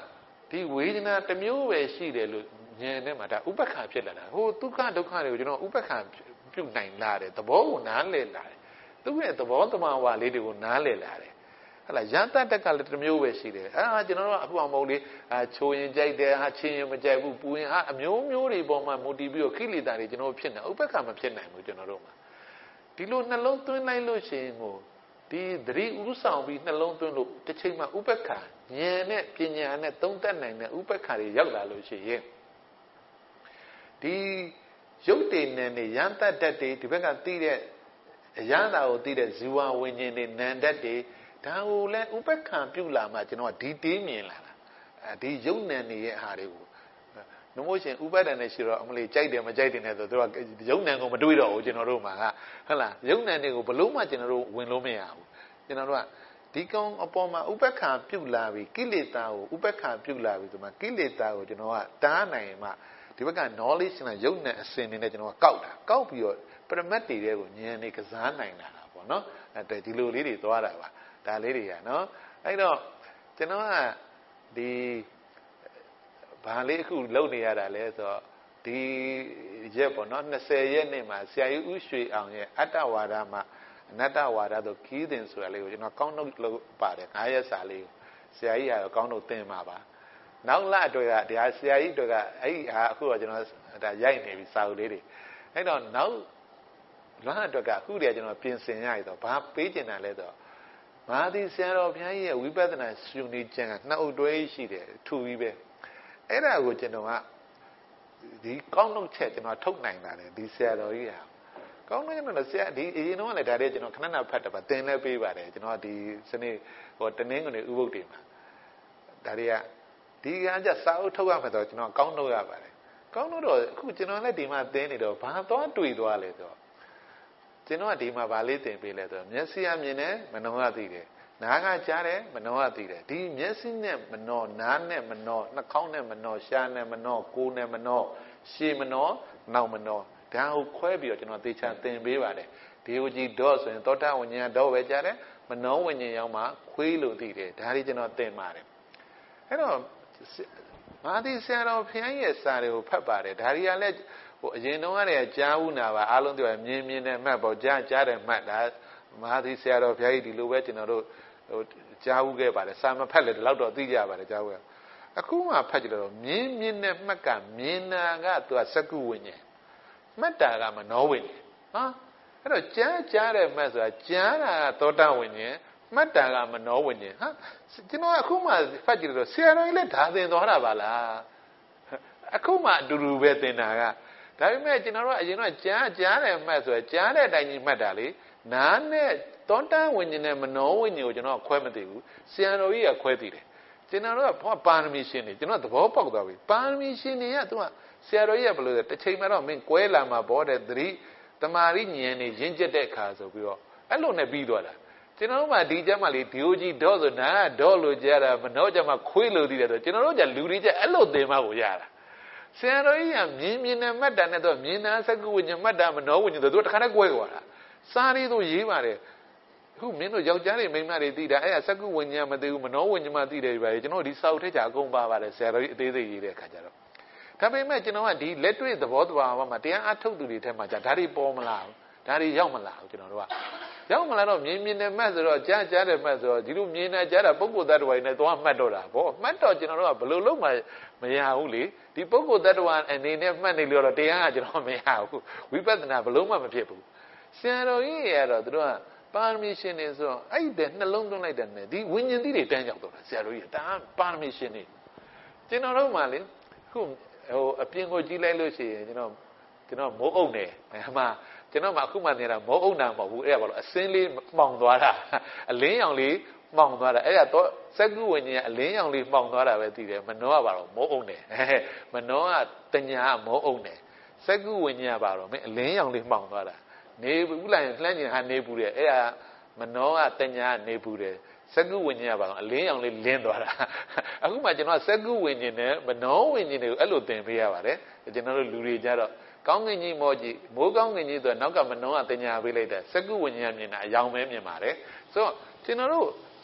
ဒီဝေဒနာတစ်မျိုးပဲရှိတယ်လို့ဉာဏ်နဲ့မှဒါဥပ္ပခါဖြစ်လာတာဟိုဒုက္ခဒုက္ခတွေကိုကျွန်တော်ဥပ္ပခါပြုတ်နိုင်လာတယ်သဘောကိုနားလည်လာတယ်သူ့ရဲ့သဘောတမဝါလေးတွေကိုနားလည်လာတယ်ဟဲ့လားယန္တတက်ကလည်းတစ်မျိုးပဲရှိတယ်အာကျွန်တော်တို့အခုအမဟုတ်လေအာချိုရင်ကြိုက်တယ်ဟာချင်းရင်မကြိုက်ဘူးပူရင်ဟာအမျိုးမျိုးတွေပေါ်မှာမူတည်ပြီးတော့ခိလေသာတွေကျွန်တော်တို့ဖြစ်နေဥပ္ပခါမဖြစ်နိုင်ဘူးကျွန်တော်တို့မှာဒီလိုနှလုံးသွင်းလိုက်လို့ရှိရင်ကိုဒီသတိဥဆောင်ပြီးနှလုံးသွင်းလို့တစ်ချိန်မှာဥပ္ပခါဉာဏ်နဲ့ပညာနဲ့သုံးသပ်နိုင်တဲ့ဥပ္ပခါတွေရောက်လာလို့ရှိရင်ဒီရုပ်တည်နေနေယန္တတတ်တွေဒီဘက်ကသိတဲ့အရသာကိုသိတဲ့ဇီဝဝိညာဉ်တွေနံတတ်တွေဒါကိုလည်းဥပ္ပခါပြုလာမှကျွန်တော်ဒီတေးမြင်လာတာအဲဒီရုပ်နံနေရဲ့ဟာတွေကိုနှမို့ရှင်ဥပဒဏ်နဲ့ရှိတော့အမလေးကြိုက်တယ်မကြိုက်တယ်နဲ့ဆိုသူကရုပ်နံကိုမတွေးတော့ဘူးကျွန်တော်တို့မှာကဟုတ်လားရုပ်နံတွေကိုဘလို့မှကျွန်တော်တို့ဝင်လို့မရဘူးကျွန်တော်တို့ကဒီကောင်အပေါ်မှာဥပ္ပခါပြုလာပြီကိလေသာကိုဥပ္ပခါပြုလာပြီဆိုမှကိလေသာကိုကျွန်တော်ကတားနိုင်မှဒီဘက်က knowledge နဲ့ရုပ်နံအစဉ်နဲ့ကျွန်တော်ကကောက်တာကောက်ပြီးတော့ပရမတ်တွေတွေကိုဉာဏ်နဲ့ကစားနိုင်တာပေါ့နော်အဲဒီလိုလေးတွေသွားတာပါဒါလေးတွေကနော်အဲ့တော့ကျွန်တော်ကဒီဘာလေးအခုလုပ်နေရတာလဲဆိုတော့ဒီရက်ပေါ့နော်20ရက်နေ့မှာဆရာကြီးဦးရွှေအောင်ရဲ့အတ္တဝါဒမှာအနတ္တဝါဒဆိုခီးသင်ဆိုတာလေးကိုကျွန်တော်ကောင်းနှုတ်လုပ်ပါတယ်9ရက်စာလေးကိုဆရာကြီးကတော့ကောင်းနှုတ်သင်ပါပါနောက်လအတွက်ကတရားဆရာကြီးတွေကအဲ့ဒီဟာအခုတော့ကျွန်တော်ဒါရိုက်နေပြီစာအုပ်လေးတွေအဲ့တော့နောက်လအတွက်ကအခုတည်းကျွန်တော်ပြင်ဆင်ရရတော့ဘာပေးကျင်တာလဲဆိုတော့မဟာသီဆရာတော်ဘုရားကြီးရဲ့ဝိပဿနာရှင်နေခြင်းကနှစ်အုပ်တွဲရှိတယ်ထူပြီးပဲအဲ့ဒါကိုကျွန်တော်ကဒီကောင်းနှုတ်ချက်ကျွန်တော်ထုတ်နိုင်တာလေဒီဆရာတော်ကြီးဟာကောင်းနှုတ်ချက်တော့ဆရာဒီအရင်တော့လည်းဒါလေးကျွန်တော်ခဏခဏဖတ်တယ်ပါသင်လည်းပေးပါတယ်ကျွန်တော်ဒီစနေဟိုတနင်္ဂနွေဥပုသ်တွေမှာဒါတွေကဒီကကြစာအုပ်ထုတ်ရမယ်ဆိုတော့ကျွန်တော်ကောင်းနှုတ်ရပါတယ်ကောင်းနှုတ်တော့အခုကျွန်တော်လည်းဒီမှာသင်နေတော့ဘာသွားတွေ့သွားလဲဆိုတော့ကျွန်တော်ကဒီမှာဗာလေးသင်ပေးလဲဆိုတော့မျက်စိကမြင်တယ်မနှောကသိတယ်နားကကြားတယ်မနှောကသိတယ်ဒီမျက်စိနဲ့မနှောနားနဲ့မနှောနှာခေါင်းနဲ့မနှောရှားနဲ့မနှောကိုယ်နဲ့မနှောရှေ့မနှောနောက်မနှောဒါကိုခွဲပြီးတော့ကျွန်တော်သေချာသင်ပေးပါတယ်ဒီဟိုကြီးဒေါ့ဆိုရင်သောတာဝိညာဉ်ဒေါ့ပဲကြားတယ်မနှောဝိညာဉ်ရောက်မှခွေးလို့သိတယ်ဒါလေးကျွန်တော်သင်ပါတယ်အဲ့တော့မာသီဆရာတော်ဘုရားရဲ့စာတွေကိုဖတ်ပါတယ်ဒါတွေကလည်းဟိုအရင်တုန်းကတည်းကကြားဘူးနာပါအားလုံးပြောမြင်မြင်နဲ့မှတ်ပေါ့ကြားကြားတယ်မှတ်ဒါမဟာသီဆရာတော်ဘုရားကြီးဒီလိုပဲကျွန်တော်တို့ဟိုကြားဘူးခဲ့ပါတယ်စာမဖတ်လည်းဒီလောက်တော့သိကြပါတယ်ကြားဘူးအခုမှဖတ်ကြတော့မြင်မြင်နဲ့မှတ်ကမြင်နာကသူကစကုဝိညာဉ်မှတ်တာကမနောဝိညာဉ်ဟာအဲ့တော့ကြားကြားတယ်မှတ်ဆိုတာကြားတာကသောတာဝိညာဉ်မှတ်တာကမနောဝိညာဉ်ဟာကျွန်တော်အခုမှဖတ်ကြည့်တော့ဆရာတော်ကြီးလည်းဒါသင်သွားတာပါလားအခုမှအတူတူပဲသင်တာကဒါပေမဲ့ကျွန်တော်တို့အရင်ကကြားကြားတယ်မှတ်ဆိုတာကြားတဲ့အတိုင်းကြီးမှတ်တာလေနားနဲ့သောတာဝိညာဉ်နဲ့မနောဝိညာဉ်ကိုကျွန်တော်ခွဲမသိဘူးဆရာတော်ကြီးကခွဲသိတယ်ကျွန်တော်တို့ကဘာပါရမီရှင်တွေကျွန်တော်သဘောပေါက်သွားပြီပါရမီရှင်တွေကသူကဆရာတော်ကြီးကဘယ်လိုလဲတစ်ချိန်မှတော့မင်းကွဲလာမှာဘောတဲ့သတိတမာရီဉာဏ်နဲ့ရင့်ကျက်တဲ့အခါဆိုပြီးတော့အဲ့လိုနဲ့ပြီးသွားတာကျွန်တော်တို့မှဒီကျမ်းမှာလေဒီယိုကြီးဒေါ့ဆိုနားဒေါ့လို့ကြားတာမနှောကျမှခွေးလို့သိတယ်ဆိုကျွန်တော်တို့ကလူတွေကျအဲ့လိုသင်မှကိုရတာဆရာတော်ကြီးကမြင်မြင်နဲ့မှတ်တာနဲ့တော့မြင်နာစကုဝိညာဉ်မှတ်တာမနှောဝိညာဉ်ဆိုသူတခါတည်းကွဲသွားတာစာရီတို့ရေးပါတယ်အခုမင်းတို့ယောက်ျားတွေမိန်းမတွေသိတာအဲ့ဒါစကုဝိညာဉ်မသိဘူးမနှောဝိညာဉ်မှသိတယ်ပဲကျွန်တော်ဒီစာအုပ်ထဲချာအကုန်ပါပါတယ်ဆရာတော်ကြီးအသေးစိတ်ရေးတဲ့အခါကျတော့ဒါပေမဲ့ကျွန်တော်ကဒီလက်တွေ့သဘောတဘာဝမှာတရားအထုတ်သူတွေထဲမှာじゃဒါတွေပေါ်မလာဘူးဒါတွေရောက်မလာဘူးကျွန်တော်တို့ကရောက်မလာတော့မြင်မြင်နဲ့မှတ်ဆိုတော့ကြားကြားတယ်မှတ်ဆိုတော့ဒီလိုမြင်နေကြားတာပုဂ္ဂိုလ်တ attva တွေနဲ့သွားမှတ်တော့တာဗောမှတ်တော့ကျွန်တော်တို့ကဘယ်လိုလုပ်မှမရဘူးလေဒီပုဂ္ဂိုလ်တ attva အနေနဲ့မှတ်နေလို့တော့တရားကကျွန်တော်မရဘူးဝိပဿနာဘယ်လုံးမှမဖြစ်ဘူးဆရာတော်ကြီးရတော့သူတို့ကပါရမီရှင်နေဆိုတော့အဲ့ဒီနှလုံးသွင်းလိုက်တဲ့နဲ့ဒီဝိညာဉ်သီးတွေတန်းရောက်တော့တာဆရာတော်ကြီးကဒါပါရမီရှင်နေကျွန်တော်တို့မှလေခုဟိုအပြင်ကိုကြည့်လိုက်လို့ရှိရင်ကျွန်တော်ကျွန်တော်မိုးအုပ်နေဟမှာကျွန်တော်မှအခုမှနေတာမိုးအုပ်နာမဟုတ်ဘူးအဲ့ဒါဘာလို့အစင်းလေးမှောင်သွားတာအလင်းရောင်လေးမှောင်သွားတာအဲ့ဒါတော့စက္ကုဝိညာဉ်ကအလင်းရောင်လေးမှောင်သွားတာပဲသိတယ်မနှောကပါတော့မိုးအုပ်နေမနှောကတညာကမိုးအုပ်နေစက္ကုဝိညာဉ်ကပါတော့မင်းအလင်းရောင်လေးမှောင်သွားတာနေဘူးလိုက်လှမ်းကျင်ဟာနေဘူးတဲ့အဲ့ဒါမနှောကတညာကနေဘူးတဲ့စက္ကုဝိညာဉ်ကပါတော့အလင်းရောင်လေးလင်းသွားတာအခုမှကျွန်တော်စက္ကုဝိညာဉ်နဲ့မနှောဝိညာဉ်တွေကိုအဲ့လိုသင်ပေးရပါတယ်ကျွန်တော်တို့လူတွေကြတော့ကောင်းကင်ကြီးမောကြီးမိုးကောင်းကင်ကြီးဆိုနောက်ကမနှောကတညာပေးလိုက်တဲ့စက္ကုဝိညာဉ်မြင်တာအယောင်ပဲမြင်ပါတယ်ဆိုတော့ကျွန်တော်တို့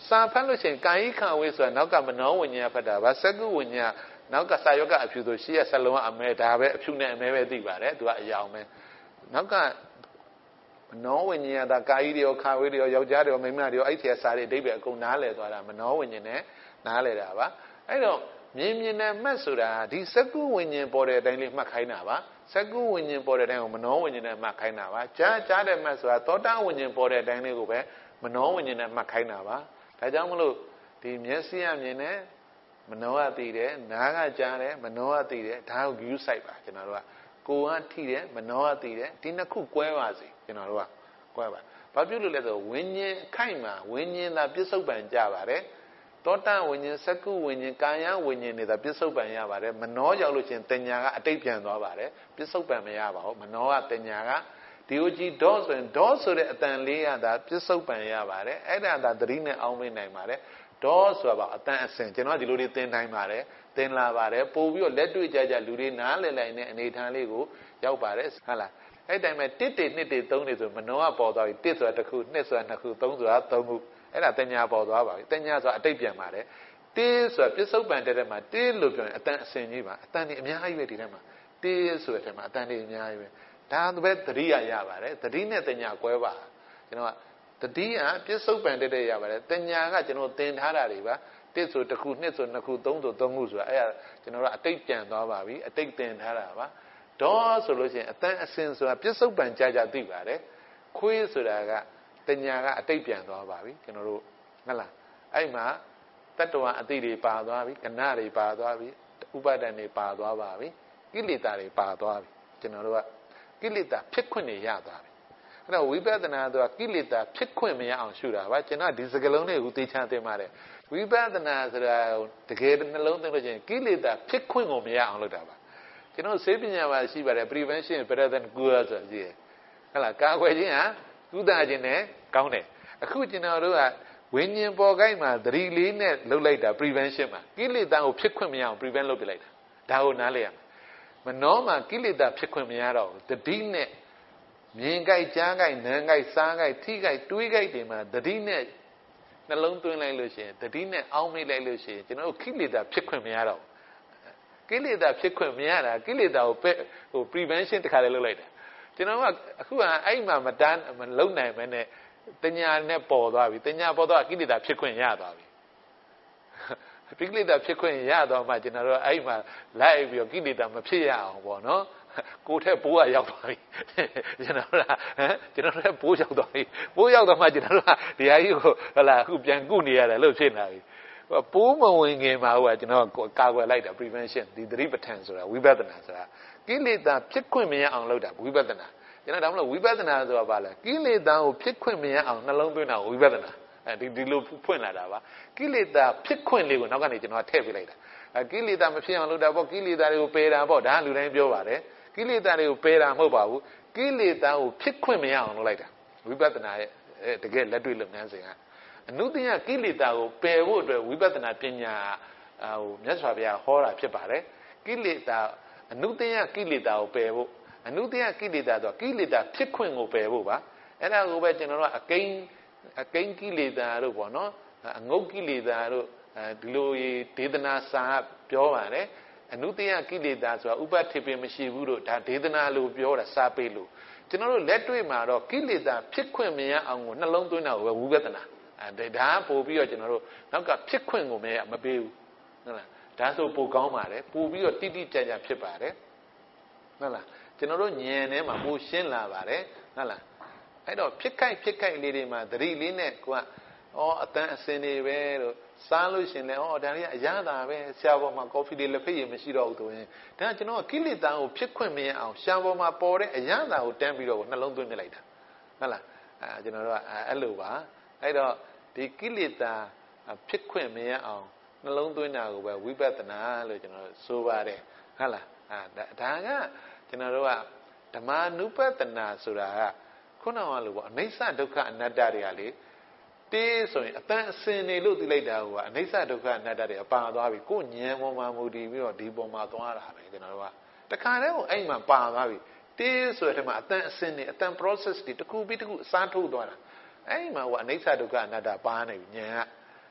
စာဖတ်လို့ရှိရင်ကာယခဝေဆိုတာနောက်ကမနောဝိညာဉ်ဖတ်တာပါစက္ကုဝိညာဉ်နောက်ကစာယောကအဖြူဆိုရှေ့ရစလုံးကအမဲဒါပဲအဖြူနဲ့အမဲပဲသိပါတယ်သူကအယောင်ပဲနောက်ကမနောဝိညာဉ်ကကာယတွေရောခဝေတွေရောယောက်ျားတွေရောမိန်းမတွေရောအဲ့ဒီစာတွေအဓိပ္ပာယ်အကုန်နားလည်သွားတာမနောဝိညာဉ်နဲ့နားလည်တာပါအဲ့တော့မြင်မြင်နဲ့မှတ်ဆိုတာဒီစက္ကုဝိညာဉ်ပေါ်တဲ့အတိုင်းလေးမှတ်ခိုင်းတာပါစက္ကုဝိညာဉ်ပေါ်တဲ့အတိုင်းကိုမနောဝိညာဉ်နဲ့မှတ်ခိုင်းတာပါကြားကြားတဲ့မှတ်ဆိုတာသောတာဝိညာဉ်ပေါ်တဲ့အတိုင်းလေးကိုပဲမနောဝိညာဉ်နဲ့မှတ်ခိုင်းတာပါဒါကြောင့်မလို့ဒီမျက်စိကမြင်တယ်မနောကသိတယ်နားကကြားတယ်မနောကသိတယ်ဒါကို view site ပါကျွန်တော်တို့ကကိုယ်ကထိတယ်မနောကသိတယ်ဒီနှစ်ခုကွဲပါစေကျွန်တော်တို့ကကွဲပါဘာဖြစ်လို့လဲဆိုဝိညာဉ်ခိုက်မှာဝိညာဉ်သာပြစ္ဆုတ်ပံကြပါတယ်သောတာဝိညာဉ်စက္ကုဝိညာဉ်ကာယဝိညာဉ်တွေသာပြစ္ဆုတ်ပံရပါတယ်မနောရောက်လို့ချင်းတင်ညာကအတိတ်ပြန်သွားပါတယ်ပြစ္ဆုတ်ပံမရပါဘူးမနောကတင်ညာကဒီကိုကြည့်ဒေါဆိုရင်ဒေါဆိုတဲ့အတန်လေးကသာပြစ္ဆုတ်ပံရပါတယ်အဲ့ဒါသာသတိနဲ့အောင်းမိနိုင်ပါတယ်ဒေါဆိုတာပါအတန်အစင်ကျွန်တော်ဒီလိုတွေသင်တိုင်းပါတယ်သင်လာပါတယ်ပို့ပြီးတော့လက်တွေ့ကြကြလူတွေနားလည်လိုက်တဲ့အနေထားလေးကိုရောက်ပါတယ်ဟုတ်လားအဲ့တိုင်းမှာတစ်တွေနှစ်တွေသုံးတွေဆိုမနောကပေါ်သွားပြီတစ်ဆိုတာတစ်ခုနှစ်ဆိုတာနှစ်ခုသုံးဆိုတာသုံးခုအဲ့ဒါတင်ညာပေါ်သွားပါပြီတင်ညာဆိုတာအတိတ်ပြန်ပါတယ်တေးဆိုတာပြစ္ဆုတ်ပံတဲ့ထဲမှာတေးလို့ပြောရင်အတန်အစင်ကြီးပါအတန်တွေအများကြီးပဲဒီထဲမှာတေးဆိုတဲ့ထဲမှာအတန်တွေအများကြီးပဲဒါပဲသတိရရပါတယ်သတိနဲ့တင်ညာကွဲပါကျွန်တော်ကတတိယပြစ္ဆုတ်ပံတဲ့တဲ့ရပါတယ်တင်ညာကကျွန်တော်သင်ထားတာတွေပါတစ်ဆိုတစ်ခုနှစ်ဆိုနှစ်ခုသုံးဆိုသုံးခုဆိုတာအဲ့ဒါကျွန်တော်တို့အတိတ်ပြန်သွားပါပြီအတိတ်သင်ထားတာပါဒေါဆိုလို့ရှိရင်အတန်အစင်ဆိုတာပြစ္ဆုတ်ပံကြာကြာသိပါတယ်ခွေးဆိုတာကတင်ညာကအတိတ်ပြန်သွားပါပြီကျွန်တော်တို့ဟုတ်လားအဲ့မှာတတ္တဝအတိတွေပါသွားပြီကဏတွေပါသွားပြီဥပါဒဏ်တွေပါသွားပါပြီကိလေသာတွေပါသွားပြီကျွန်တော်တို့ကကိလေသာဖြစ်ခွင့်တွေရသွားပြီအဲ့တော့ဝိပဿနာဆိုတာကိလေသာဖြစ်ခွင့်မရအောင်ရှုတာပါကျွန်တော်ဒီစကလုံးလေးကိုသိချသင်ပါတယ်ဝိပဿနာဆိုတာတကယ်နှလုံးသွင်းလို့ချင်းကိလေသာဖြစ်ခွင့်ကိုမရအောင်လုပ်တာပါကျွန်တော်စေပညာမှာရှိပါတယ် prevention better than cure ဆိုတာရှိတယ်ဟုတ်လားကာကွယ်ခြင်းဟာကုသခြင်းနဲ့ကောင်းတယ်အခုကျွန်တော်တို့ကဝိညာဉ်ပေါ်ကိုင်းမှာသတိလေးနဲ့လှုပ်လိုက်တာ prevention မှာကိလေသာကိုဖြစ်ခွင့်မရအောင် prevent လုပ်ပြလိုက်တာဒါကိုနားလည်ရမယ်မနှောမှာကိလေသာဖြစ်ခွင့်မရတော့ဘူးသတိနဲ့မြင်ကြိုက်ကြားကြိုက်နားကြိုက်စားကြိုက်ထိကြိုက်တွေးကြိုက်တွေမှာသတိနဲ့နှလုံးသွင်းလိုက်လို့ရှိရင်သတိနဲ့အောင်းမိလိုက်လို့ရှိရင်ကျွန်တော်တို့ကိလေသာဖြစ်ခွင့်မရတော့ဘူးကိလေသာဖြစ်ခွင့်မရတာကိလေသာကိုဟို prevention တခါလေးလုပ်လိုက်တာကျွန်တော်ကအခုကအဲ့မှာမတန်းမလုံနိုင်မနဲ့တညာနဲ့ပေါ်သွားပြီတညာပေါ်သွားကိလေသာဖြစ်ခွင့်ရသွားပြီကိလေသာဖြစ်ခွင့်ရတော့မှကျွန်တော်တို့အဲ့မှာလိုက်ပြီးတော့ကိလေသာမဖြစ်ရအောင်ပေါ့နော်ကိုယ်ထက်ပိုးကရောက်သွားပြီကျွန်တော်တို့ကဟမ်ကျွန်တော်တို့ထက်ပိုးရောက်သွားပြီပိုးရောက်တော့မှကျွန်တော်တို့ကဒီဟာကြီးကိုဟလာအခုပြန်ကုနေရတယ်လို့ဖြစ်နေပြီပိုးမဝင်ခင်မှာဟိုကကျွန်တော်ကာကွယ်လိုက်တာ prevention ဒီသတိပဋ္ဌာန်ဆိုတာဝိပဿနာဆိုတာကိလေသာဖြစ်ခွင့်မရအောင်လုပ်တာဝိပဿနာကျွန်တော်ဒါမှမဟုတ်ဝိပဿနာဆိုတာဘာလဲကိလေသာကိုဖြစ်ခွင့်မရအောင်နှလုံးသွင်းတာဝိပဿနာအဲဒီဒီလိုဖွင့်လာတာပါကိလေသာဖြစ်ခွင့်လေးကိုနောက်ကနေကျွန်တော်ထည့်ပေးလိုက်တာအဲကိလေသာမဖြစ်အောင်လုပ်တာပေါ့ကိလေသာတွေကိုပယ်တာပေါ့ဒါလူတိုင်းပြောပါတယ်ကိလေသာတွေကိုပယ်တာမဟုတ်ပါဘူးကိလေသာကိုဖြစ်ခွင့်မရအောင်လုပ်လိုက်တာဝိပဿနာရဲ့တကယ်လက်တွေ့လုပ်ငန်းစဉ်ကအနုတ္တယကိလေသာကိုပယ်ဖို့အတွက်ဝိပဿနာပညာဟိုမြတ်စွာဘုရားဟောတာဖြစ်ပါတယ်ကိလေသာအနုတ္တယကိလေသာကိုပယ်ဖို့အနုတ္တယကိလေသာဆိုကိလေသာဖြစ်ခွင့်ကိုပယ်ဖို့ပါအဲ့ဒါကိုပဲကျွန်တော်တို့ကအကိန်းအကိန်းကိလေသာတို့ပေါ့နော်အငုတ်ကိလေသာတို့ဒီလိုဒေသနာစာပြောပါတယ်အနုတ္တယကိလေသာဆိုတာဥပဋ္ဌိပင်မရှိဘူးလို့ဒါဒေသနာလို့ပြောတာစာပေလို့ကျွန်တော်တို့လက်တွေ့မှာတော့ကိလေသာဖြစ်ခွင့်မရအောင်ကိုနှလုံးသွင်းတာကိုပဲဝိပဿနာအဲဒါပို့ပြီးတော့ကျွန်တော်တို့နောက်ကဖြစ်ခွင့်ကိုမရမပေးဘူးဟုတ်လားဒါဆိုပိုကောင်းပါတယ်ပို့ပြီးတော့တိတိကျကျဖြစ်ပါတယ်ဟုတ်လားကျွန်တော်တို့ဉာဏ်ထဲမှာပိုရှင်းလာပါတယ်ဟုတ်လားအဲ့တော့ဖြစ်ခိုက်ဖြစ်ခိုက်လေးတွေမှာသတိလေးနဲ့ကိုကဩအတန်အစင်တွေပဲလို့စားလို့ရှင်လဲဩဒါလေးကအရသာပဲဆရာပေါ်မှာကော်ဖီတွေလက်ဖက်ရည်မရှိတော့ဘူးဆိုရင်ဒါကျွန်တော်ကကိလေသာကိုဖြစ်ခွင့်မရအောင်ဆရာပေါ်မှာပေါ်တဲ့အရသာကိုတန်းပြီးတော့နှလုံးသွင်းပြလိုက်တာဟုတ်လားအဲကျွန်တော်တို့ကအဲ့လိုပါအဲ့တော့ဒီကိလေသာဖြစ်ခွင့်မရအောင်နှလုံးသွင်းတာကိုပဲဝိပဿနာလို့ကျွန်တော်ဆိုပါတယ်ဟုတ်လားအဲဒါကကျွန်တော်တို့ကဓမ္မနုပဒနာဆိုတာကခုနကလိုပေါ့အနိစ္စဒုက္ခအနတ္တတွေကလေတေးဆိုရင်အတန်အစင်နေလို့သိလိုက်တာကအနိစ္စဒုက္ခအနတ္တတွေအပါသွားပြီကိုယ်ဉာဏ်ပေါ်မှာမူတည်ပြီးတော့ဒီပေါ်မှာသွားတာပဲကျွန်တော်တို့ကတခါတည်းကိုအဲ့မှာပါသွားပြီတေးဆိုတဲ့မှာအတန်အစင်နေအတန် process တွေတစ်ခုပြီးတစ်ခုအစားထိုးသွားတာအဲ့မှာကအနိစ္စဒုက္ခအနတ္တပါနေပြီဉာဏ်က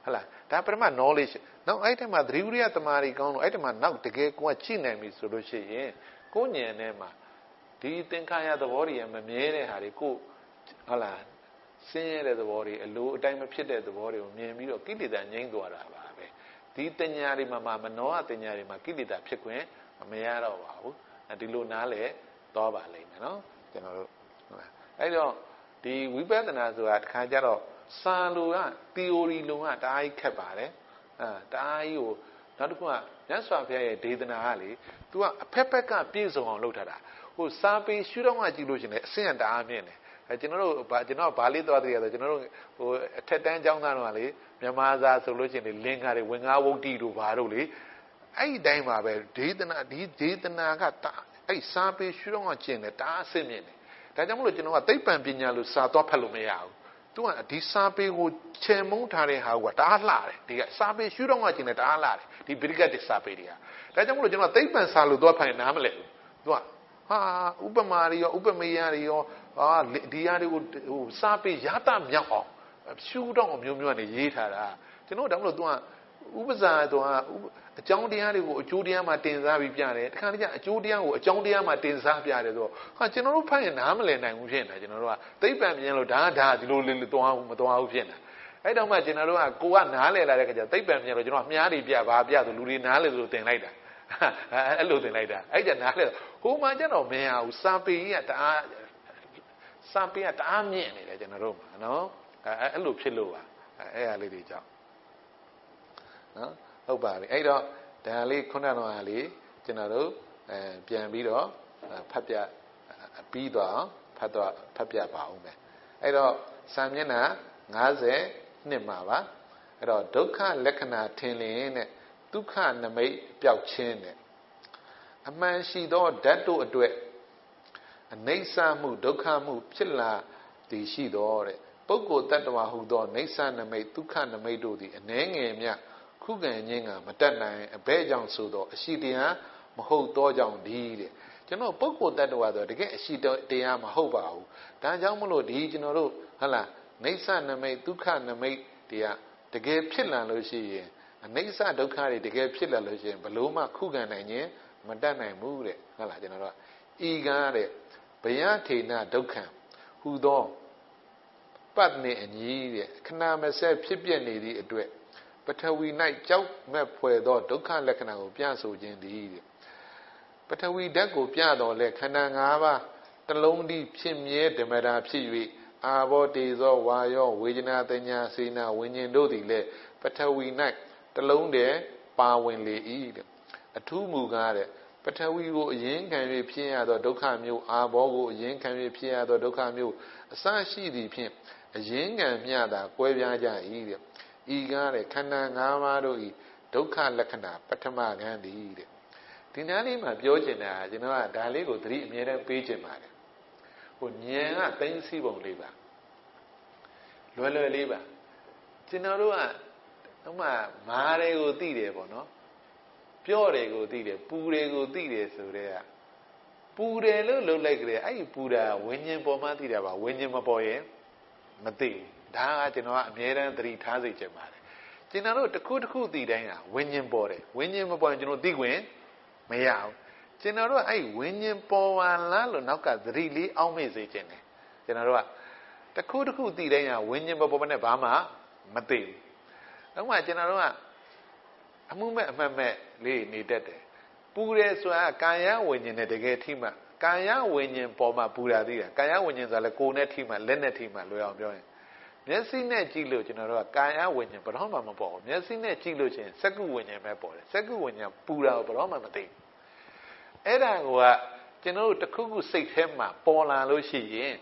ဟုတ်လားဒါပထမ knowledge နောက်အဲ့ဒီမှာသတိဝိရိယတမာရီကောင်းလို့အဲ့ဒီမှာနောက်တကယ်ကိုကကြည့်နိုင်ပြီဆိုလို့ရှိရင်ကိုဉာဏ်ထဲမှာဒီသင်္ခါရသဘောတွေမမြဲတဲ့ဟာတွေကိုဟုတ်လားဆင်းရဲတဲ့သဘောတွေအလိုအတိုင်းမဖြစ်တဲ့သဘောတွေကိုမြင်ပြီးတော့ကိလေသာငြိမ်းသွားတာပါပဲဒီတညာတွေမှာမနောအတညာတွေမှာကိလေသာဖြစ်ခွင့်မရတော့ပါဘူးဒီလိုနားလဲသွားပါလိမ့်မယ်နော်ကျွန်တော်တို့ဟုတ်လားအဲ့တော့ဒီဝိပဿနာဆိုတာတစ်ခါကျတော့စာလိုက theory လုံးကတအားကြီးခက်ပါတယ်အဲတအားကြီးကိုနောက်တစ်ခုကမြတ်စွာဘုရားရဲ့ဒေသနာကလေ तू ကအဖက်ဖက်ကပြည့်စုံအောင်လုပ်ထားတာဟိုစာပေရှုတော့မှကြည့်လို့ရှင်လေအဆင့်တအားမြင့်တယ်အဲကျွန်တော်တို့ဗာကျွန်တော်ဗာလေးသွားတည်းရဆိုကျွန်တော်တို့ဟိုအထက်တန်းကျောင်းသားတော့လေမြန်မာစာဆိုလို့ရှင်လေလင်္ကာတွေဝင်ငါဝုတ်တိတို့ဘာတို့လေအဲ့ဒီတိုင်းပါပဲဒေသနာဒီဒေသနာကအဲ့စာပေရှုတော့မှကျင့်တယ်တအားအဆင့်မြင့်တယ်ဒါကြောင့်မလို့ကျွန်တော်ကသိပ္ပံပညာလို့စာသွားဖတ်လို့မရဘူးသူကဒီစာပေကိုချေမုန်းထားတဲ့ဟာကတအားလှတယ်ဒီကစာပေရှုတော့မှကျင့်တယ်တအားလှတယ်ဒီဗိရိကတစ်စာပေတွေကဒါကြောင့်မလို့ကျွန်တော်သိပ္ပံစာလို့သွားဖတ်ရင်နားမလဲဘူးသူကဟာဥပမာတွေရောဥပမေယတွေရောဟာဒီဟာတွေကိုဟိုစာပေရတမြောက်အောင်ရှုတော့မျိုးမျိုးကနေရေးထားတာကျွန်တော်ဒါမှမလို့သူကဥပဇာတော့အကြောင်းတရားတွေကိုအကျိုးတရားမှာတင်စားပြီးပြတယ်တခါတည်းကျအကျိုးတရားကိုအကြောင်းတရားမှာတင်စားပြတယ်ဆိုတော့ဟာကျွန်တော်တို့ဖတ်ရင်နားမလည်နိုင်ဘူးဖြစ်နေတာကျွန်တော်တို့ကသိပ္ပံမြင်လို့ဒါဒါဒီလိုလေးသွားဘူးမသွားဘူးဖြစ်နေတာအဲ့တော့မှကျွန်တော်တို့ကကိုကနားလည်လာတဲ့ခါကျသိပ္ပံမြင်လို့ကျွန်တော်ကမြားတွေပြပါပြဆိုလူတွေနားလည်လို့တင်လိုက်တာအဲ့လိုတင်လိုက်တာအဲ့ကျနားလည်ဟိုမှကျတော့မရဘူးစာပေကြီးကတအားစာပေကတအားမြင့်နေတယ်ကျွန်တော်တို့မှာနော်အဲ့လိုဖြစ်လို့ပါအဲ့ဟာလေးတွေကြောင့်နော်ဟုတ်ပါပြီအဲ့တော့ဒါလေးခုနကတော့ဟာလေးကျွန်တော်တို့အဲပြန်ပြီးတော့ဖတ်ပြပြီးတော့ဖတ်တော့ဖတ်ပြပါအောင်မယ်အဲ့တော့စာမျက်နှာ၅၀မှာပါအဲ့တော့ဒုက္ခလက္ခဏာထင်လင်းတဲ့ဒုက္ခနမိတ်ပျောက်ခြင်းတဲ့အမှန်ရှိသောဓာတ်တို့အတွက်အနိစ္စမှုဒုက္ခမှုဖြစ်လာတည်ရှိသောတဲ့ပုဂ္ဂိုလ်တ attva ဟုသောနိစ္စနမိတ်ဒုက္ခနမိတ်တို့သည်အနည်းငယ်မြခုခံခြင်းကမတတ်နိုင်အဘဲကြောင့်ဆိုသောအရှိတရားမဟုတ်သောကြောင့်ဒီတဲ့ကျွန်တော်ပုဂ္ဂိုလ်တ attva ဆိုတကယ်အရှိတရားမဟုတ်ပါဘူးဒါကြောင့်မလို့ဒီကျွန်တော်တို့ဟုတ်လားနိစ္စနမိတ်ဒုက္ခနမိတ်တရားတကယ်ဖြစ်လာလို့ရှိရင်အနိစ္စဒုက္ခတွေတကယ်ဖြစ်လာလို့ရှိရင်ဘလို့မှခုခံနိုင်ခြင်းမတတ်နိုင်ဘူးတဲ့ဟုတ်လားကျွန်တော်တို့ဤကားတဲ့ဘယထေနဒုက္ခံဟူသောပတ်နေအညီတဲ့ခဏမဆက်ဖြစ်ပြနေသည့်အတွက်ပထဝီ၌ကြောက်မဲ့ဖွယ်သောဒုက္ခလက္ခဏာကိုပြဆိုခြင်းသည်တဲ့ပထဝီဓာတ်ကိုပြတော်လဲခန္ဓာ၅ပါးတလုံးတည်းဖြစ်မြဲဓမ္မတာဖြစ်၍အာဘောတေဇောဝါယောဝေဒနာတညာစေနာဝิญဉ်တို့သည်လည်းပထဝီ၌တလုံးတည်းပါဝင်လေ၏တဲ့အထူးမူကားတဲ့ပထဝီကိုအရင်ခံ၍ဖြစ်ရသောဒုက္ခမျိုးအာဘောကိုအရင်ခံ၍ဖြစ်ရသောဒုက္ခမျိုးအစရှိသည်ဖြင့်အရင်ခံမျှတာကွဲပြားကြ၏တဲ့ဤကားတဲ့ခန္ဓာ၅ပါးတို့၏ဒုက္ခလက္ခဏာပထမကံသည်တဲ့ဒီနားလေးမှာပြောချင်တာကျွန်တော်ကဒါလေးကိုသတိအမြဲတမ်းပေးချင်ပါတယ်ဟိုဉာဏ်ကသိသိပုံလေးပါလွယ်လွယ်လေးပါကျွန်တော်တို့ကဟိုမှာမားတွေကိုသိတယ်ပေါ့နော်ပြော့တွေကိုသိတယ်ပူတွေကိုသိတယ်ဆိုတဲ့ကပူတယ်လို့လုပ်လိုက်ကြတယ်အဲ့ဒီပူတာဝิญဉ်ပေါ်မှသိတာပါဝิญဉ်မပေါ်ရင်မသိဒါကကျွန်တော်ကအမြဲတမ်းသတိထားစေချင်ပါတယ်ကျွန်တော်တို့တစ်ခုတစ်ခုသိတိုင်းကဝิญဉ်ပေါ်တယ်ဝิญဉ်မပေါ်ရင်ကျွန်တော်သိခွင့်မရဘူးကျွန်တော်တို့အဲ့ဝิญဉ်ပေါ်ပါလားလို့နောက်ကသတိလေးအောက်မေ့စေချင်တယ်ကျွန်တော်တို့ကတစ်ခုတစ်ခုသိတိုင်းကဝิญဉ်မပေါ်ပါနဲ့ဘာမှမသိဘူးနောက်မှကျွန်တော်တို့ကအမှုမဲ့အမှတ်မဲ့လေးနေတတ်တယ်ပူတယ်ဆိုတာကာယဝิญဉ်နဲ့တကယ်ထိမှကာယဝิญဉ်ပေါ်မှာပူတာသိတာကာယဝิญဉ်ဆိုတာလည်းကိုယ်နဲ့ထိမှလက်နဲ့ထိမှလွယ်အောင်ပြောရင်မျက်စိနဲ့ကြည့်လို့ကျွန်တော်တို့ကကာယဝิญဉ်ဘယ်တော့မှမပေါ်ဘူးမျက်စိနဲ့ကြည့်လို့ချင်းစက္ကုဝิญဉ်ပဲပေါ်တယ်စက္ကုဝิญဉ်ပူတာကိုဘယ်တော့မှမသိဘူးအဲ့ဒါကကျွန်တော်တို့တစ်ခုခုစိတ်ထဲမှာပေါ်လာလို့ရှိရင်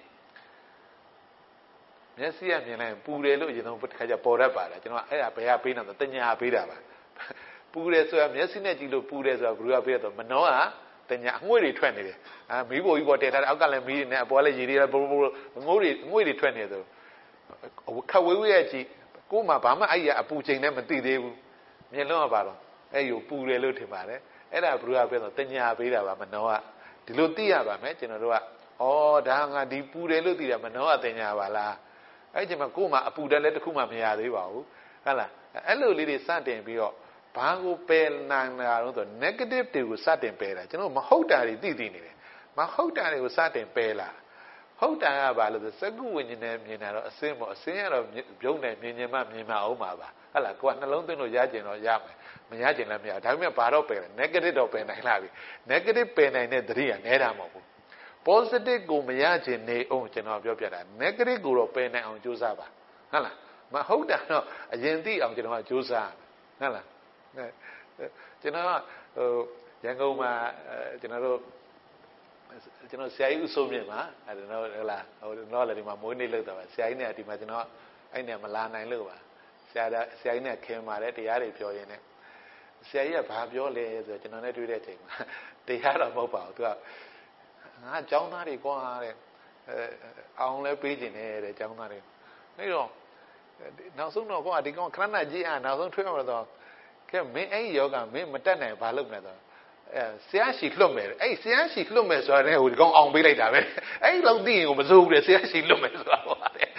မျက်စိကမြင်လိုက်ပူတယ်လို့အရင်ဆုံးတစ်ခါကျပေါ်တတ်ပါတယ်ကျွန်တော်အဲ့ဒါဘယ်ကပေးနေလဲတညာပေးတာပါပူတယ်ဆိုတာမျက်စိနဲ့ကြည့်လို့ပူတယ်ဆိုတာဘယ်လိုကပေးရတော့မနှောကတညာအငွေ့တွေထွက်နေတယ်အာမီးပေါ်ကြီးပေါ်တည်ထားတယ်အောက်ကလည်းမီးတွေနဲ့အပေါ်လည်းရေတွေလည်းဘိုးဘိုးငိုးတွေငွေ့တွေထွက်နေတယ်ခက်ဝေးဝေးရဲ့ကြည့်ကို့မှာဘာမှအဲ့ရအပူချိန်နဲ့မသိသေးဘူးမျက်လုံးကပါတော့အဲ့ယူပူတယ်လို့ထင်ပါတယ်အဲ့ဒါဘယ်လိုကပေးတော့တညာပေးတာပါမနှောကဒီလိုသိရပါမယ်ကျွန်တော်တို့ကဩဒါငါဒီပူတယ်လို့သိတာမနှောကတညာပါလားအဲ့ဒီမှာကို့မှာအပူတက်လည်းတစ်ခုမှမရသေးပါဘူးဟုတ်လားအဲ့လိုလေးတွေစတင်ပြီးတော့ဘာကိုပယ်နိုင်တာတော့ဆို negative တွေကိုစတင်ပယ်တာကျွန်တော်မဟုတ်တာတွေသိသိနေတယ်မဟုတ်တာတွေကိုစတင်ပယ်လာဟုတ်တာကဘာလို့ဆိုစကုဝိညာဉ်နဲ့မြင်တာတော့အစင်းပေါ့အစင်းကတော့ပြုံးတယ်မြင်မြင်မှမြင်မှအောင်ပါပါဟုတ်လားကိုကနှလုံးသွင်းလို့ရကျင်တော့ရမယ်မရကျင်လည်းမရဒါပေမဲ့ဘာတော့ပယ်လဲ negative တော့ပယ်နိုင်လာပြီ negative ပယ်နိုင်တဲ့သတိကနဲတာမဟုတ်ဘူး positive ကိုမရကျင်နေအောင်ကျွန်တော်ပြောပြတာ negative ကိုတော့ပယ်နိုင်အောင်ကြိုးစားပါဟုတ်လားမဟုတ်တာတော့အရင်သိအောင်ကျွန်တော်ကကြိုးစားဟုတ်လားကျွန်တော်ဟိုရန်ကုန်မှာကျွန်တော်တို့ကျွန်တော်ဆရာကြီးဦးစိုးမြင့်ပါအဲ့တော့ဟုတ်လားဟိုတော့လည်းဒီမှာမွေးနေ့လုပ်တာပါဆရာကြီးနဲ့ဒီမှာကျွန်တော်အဲ့နဲ့မလာနိုင်လို့ပါဆရာဆရာကြီးနဲ့ခင်ပါတယ်တရားတွေပြောရင်းနဲ့ဆရာကြီးကဘာပြောလဲဆိုတော့ကျွန်တော်နဲ့တွေ့တဲ့အချိန်မှာတရားတော့မဟုတ်ပါဘူးသူကငါကျောင်းသားတွေကွာတဲ့အဲအောင်လဲပေးခြင်းနဲ့တဲ့ကျောင်းသားတွေအဲ့တော့နောက်ဆုံးတော့ကွာဒီကောင်ခဏနာကြည့်အားနောက်ဆုံးထွေးအောင်တော့ကဲမင်းအဲ့ယောဂမင်းမတက်နိုင်ဘာလုပ်မလဲဆိုတော့အဲဆရာရှိလွတ်မယ်အဲ့ဆရာရှိလွတ်မယ်ဆိုတာလည်းဟိုဒီကောင်အောင်ပေးလိုက်တာပဲအဲ့လောက်သိရင်ကိုမစိုးဘူးလေဆရာရှိလွတ်မယ်ဆိုတာဟုတ်ပါတယ်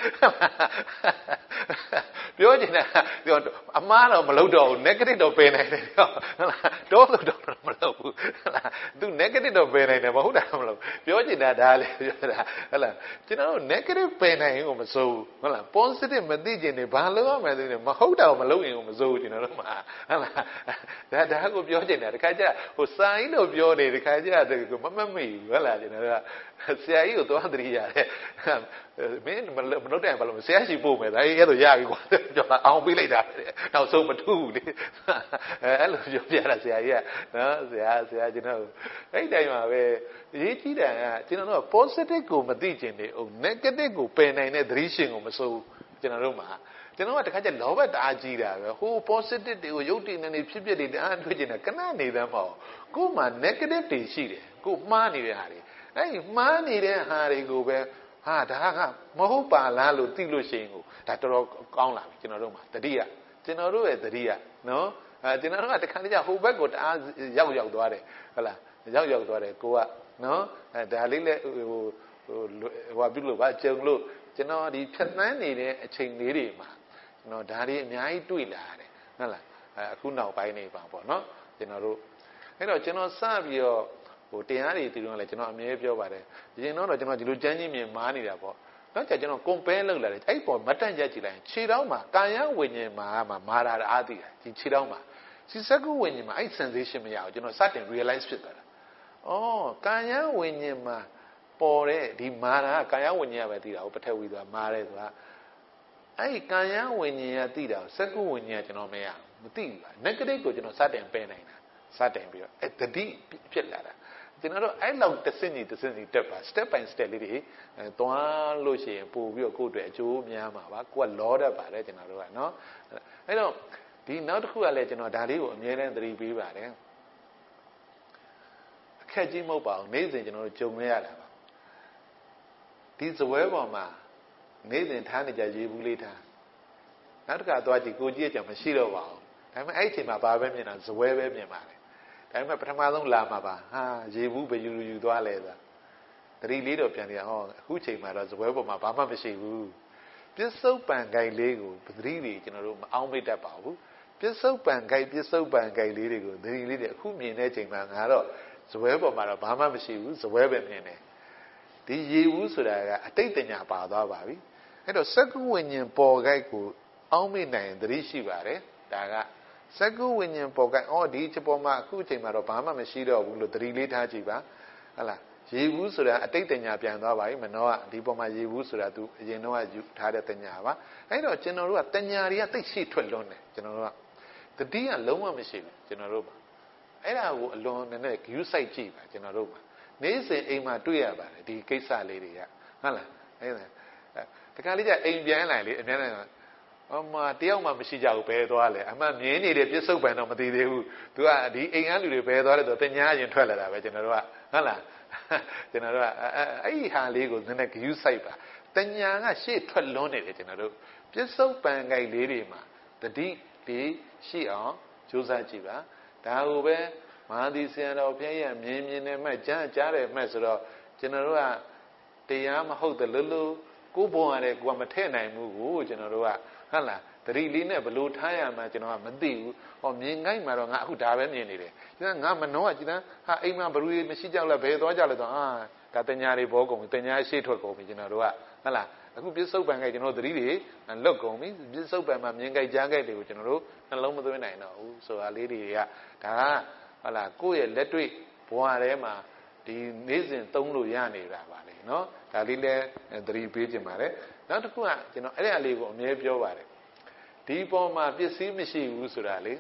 ပြောချင်တာပြောအမှားတော့မလုပ်တော့ဘူး negative တော့ပယ်နိုင်တယ်ဟုတ်လားတော့ဆိုတော့မလုပ်ဘူးဟုတ်လားသူ negative တော့ပယ်နိုင်တယ်မဟုတ်တာမလုပ်ပြောချင်တာဒါလေပြောတာဟုတ်လားကျွန်တော်တို့ negative ပယ်နိုင်ရင်ကိုမစိုးဘူးဟုတ်လား positive မသိချင်နေဘာလုပ်ရမလဲသိနေမဟုတ်တာကိုမလုပ်ရင်ကိုမစိုးဘူးကျွန်တော်တို့မှာဟုတ်လားဒါဒါကိုပြောချင်တာတခါကျဟိုစာရင်းလို့ပြောနေတခါကျကိုမမတ်မိဘူးဟုတ်လားကျွန်တော်တို့ကဆရာကြီးကိုသွားသတိရတယ်မင်းမလုပ်တယ်ဘာလို့ဆရာရှိပို့မယ်ဒါအဲ့လိုရပြီကွာကျွန်တော်အောင်ပေးလိုက်တာနောက်ဆုံးမထူးဘူးလေအဲ့လိုပြောပြတာဆရာကြီးကနော်ဆရာဆရာကျွန်တော်အဲ့တိုင်းမှာပဲရေးကြည့်တယ်ကကျွန်တော်တို့က positive ကိုမသိချင်နေအောင် negative ကိုပယ်နိုင်တဲ့သတိရှင်ကိုမစိုးကျွန်တော်တို့မှာကျွန်တော်ကတခါကျလောဘတအားကြီးတာပဲဟို positive တွေကိုရုပ်တည်နေနေဖြစ်ဖြစ်တွေတအားတွေ့ချင်တယ်ခဏနေသမ်းမဟုတ်ကို့မှာ negative တွေရှိတယ်ကိုမှားနေတဲ့ဟာတွေအဲ့ဒီမှားနေတဲ့ဟာတွေကိုပဲဟာဒါကမဟုတ်ပါလားလို့သိလို့ရှိရင်ကိုဒါတော်တော်ကောင်းလာပြီကျွန်တော်တို့မှာတတိယကျွန်တော်တို့ရဲ့တတိယနော်အဲကျွန်တော်တို့ကတခါတည်းဟိုဘက်ကိုတအားရောက်ရောက်သွားတယ်ဟုတ်လားရောက်ရောက်သွားတယ်ကိုကနော်အဲဒါလေးလဲဟိုဟိုဟိုပြုလို့ပါကြုံလို့ကျွန်တော်ဒီဖြတ်သန်းနေတဲ့အချိန်လေးတွေမှာကျွန်တော်ဒါတွေအများကြီးတွေ့လာတယ်ဟုတ်လားအဲအခုနောက်ပိုင်းနေပါပေါ့နော်ကျွန်တော်တို့အဲ့တော့ကျွန်တော်စပြီးတော့ဟိုတရားတွေဒီလိုလဲကျွန်တော်အမြဲပြောပါတယ်ဒီရင်တော့ကျွန်တော်ဒီလိုကြမ်းကြီးမြင်မားနေတာပေါ့နောက်ကျကျွန်တော် compare လုပ်လာတယ်အဲ့ပေါ်မတ်တန့်ရက်ကြည့်လိုက်ခြေထောက်မှာကာယဝိညာဉ်မှာမှာမာတာအားသိတယ်ဒီခြေထောက်မှာစီစကုဝိညာဉ်မှာအဲ့ sensation မရဘူးကျွန်တော်စတင် realize ဖြစ်သွားတာဩကာယဝိညာဉ်မှာပေါ်တဲ့ဒီမာတာကာယဝိညာဉ်ပဲသိတာဟိုပထဝီဆိုတာမာတယ်ဆိုတာအဲ့ကာယဝိညာဉ်ကသိတာစကုဝိညာဉ်ကကျွန်တော်မရမသိဘူး negative ကိုကျွန်တော်စတင်ပယ်နိုင်တာစတင်ပြီးတော့အဲ့တတိဖြစ်လာတာကျွန်တော်တို့အဲ့လောက်တစ်စင်းကြီးတစ်စင်းကြီးတက်ပါ step by step လေးတွေသွားလို့ရှိရင်ပို့ပြီးတော့ကိုယ့်အတွက်အကျိုးများမှာပါကိုကလောတတ်ပါတယ်ကျွန်တော်တို့ကနော်အဲ့တော့ဒီနောက်တစ်ခုကလည်းကျွန်တော်ဒါလေးကိုအမြဲတမ်းသတိပေးပါတယ်အခက်ကြီးမဟုတ်ပါဘူးနေ့စဉ်ကျွန်တော်တို့ကြုံရတာပါဒီဇပွဲပေါ်မှာနေ့စဉ်ထားနေကြရေဘူးလေးထားနောက်တစ်ခါသွားကြည့်ကိုကြည့်ရကြမရှိတော့ပါဘူးဒါပေမဲ့အဲ့ဒီအချိန်မှာဘာပဲမြင်တာဇပွဲပဲမြင်ပါတယ်ဒါပေမဲ့ပထမဆုံးလာမှာပါဟာရေဘူးဘယ်ယူယူသွားလဲဆိုတာတတိလေးတော့ပြန်ပြန်ဟောအခုချိန်မှာတော့ဇပွဲပေါ်မှာဘာမှမရှိဘူးပြစ္ဆုတ်ပံကိုင်လေးကိုပတိတွေကျွန်တော်တို့မအောင်မိတ်တတ်ပါဘူးပြစ္ဆုတ်ပံကိုင်ပြစ္ဆုတ်ပံကိုင်လေးတွေကိုတတိလေးတွေအခုမြင်တဲ့ချိန်မှာငါတော့ဇပွဲပေါ်မှာတော့ဘာမှမရှိဘူးဇပွဲပဲမြင်တယ်ဒီရေဘူးဆိုတာကအတိတ်တညာပါသွားပါပြီအဲ့တော့စက္ကုဝိညာဉ်ပေါ်ကိုက်ကိုအောင်မိတ်နိုင်တတိရှိပါတယ်ဒါကစက္ကုဝိညာဉ်ပေါ်ကအော်ဒီချက်ပေါ်မှာအခုအချိန်မှာတော့ဘာမှမရှိတော့ဘူးလို့သတိလေးထားကြည့်ပါဟုတ်လားရေဘူးဆိုတာအတိတ်တညာပြန်သွားပါပြီမနောကဒီပေါ်မှာရေဘူးဆိုတာသူအရင်တော့ယူထားတဲ့တညာပါအဲ့တော့ကျွန်တော်တို့ကတညာတွေကတိတ်ရှိထွက်လွန်းတယ်ကျွန်တော်တို့ကတတိကလုံးဝမရှိဘူးကျွန်တော်တို့ပါအဲ့ဒါကိုအလွန်နဲ့ view site ကြည့်ပါကျွန်တော်တို့ပါနေ့စဉ်အိမ်မှာတွေ့ရပါတယ်ဒီကိစ္စလေးတွေကဟုတ်လားအဲ့ဒါတခါလေးကျအိမ်ပြန်လာလေအများနဲ့အမတယောက်မှမရှိကြဘူးဘယ်သွားလဲအမှမြင်းနေတဲ့ပြစ္ဆုတ်ပံတော့မသိသေးဘူးသူကဒီအိမ်ကလူတွေဘယ်သွားလဲဆိုတော့တညာရင်ထွက်လာတာပဲကျွန်တော်တို့ကဟုတ်လားကျွန်တော်တို့ကအဲ့ဒီဟာလေးကိုနည်းနည်း view site ပါတညာကရှေ့ထွက်လွန်းနေတယ်ကျွန်တော်တို့ပြစ္ဆုတ်ပံကိုက်လေးတွေမှာတတိလေးရှိအောင်ကြိုးစားကြည့်ပါဒါကိုပဲမဟာသီဆရာတော်ဘုရားရဲ့မြင်မြင်နဲ့မှကြားကြားတယ်မှဆိုတော့ကျွန်တော်တို့ကတရားမဟုတ်တယ်လို့လို့ကိုယ်ပေါ်ရတယ်ကိုကမထည့်နိုင်ဘူးကိုကျွန်တော်တို့ကဟုတ်လားတတိလေးနဲ့ဘလို့ထားရမှာကျွန်တော်ကမသိဘူးဟောမြင်ငိုက်မှာတော့ငါအခုဒါပဲမြင်နေတယ်ကျွန်တော်ငါမနှောကကျွန်တော်ဟာအိမ်မှာဘလူကြီးမရှိကြောက်လဲဘယ်သွားကြလဲတော့အာဒါတညာတွေဘောကုန်တညာရှေ့ထွက်ကုန်ပြီကျွန်တော်တို့ကဟုတ်လားအခုပြစ္ဆုတ်ပံကြိုက်ကျွန်တော်သတိတွေလွတ်ကုန်ပြီပြစ္ဆုတ်ပံမှာမြင်ကြိုက်ကြားကြိုက်တွေကိုကျွန်တော်တို့နှလုံးမသွင်းနိုင်တော့ဘူးဆိုတာလေးတွေကဒါကဟုတ်လားကိုယ့်ရဲ့လက်တွေ့ဘဝထဲမှာဒီနေ့စဉ်သုံးလို့ရနေတာပါလေနော်ဒါလေးလည်းသတိပေးခြင်းပါတယ်နောက်တစ်ခုကကျွန်တော်အဲ့ဒီအလေးကိုအမြဲပြောပါတယ်ဒီပေါ်မှာပစ္စည်းမရှိဘူးဆိုတာလေ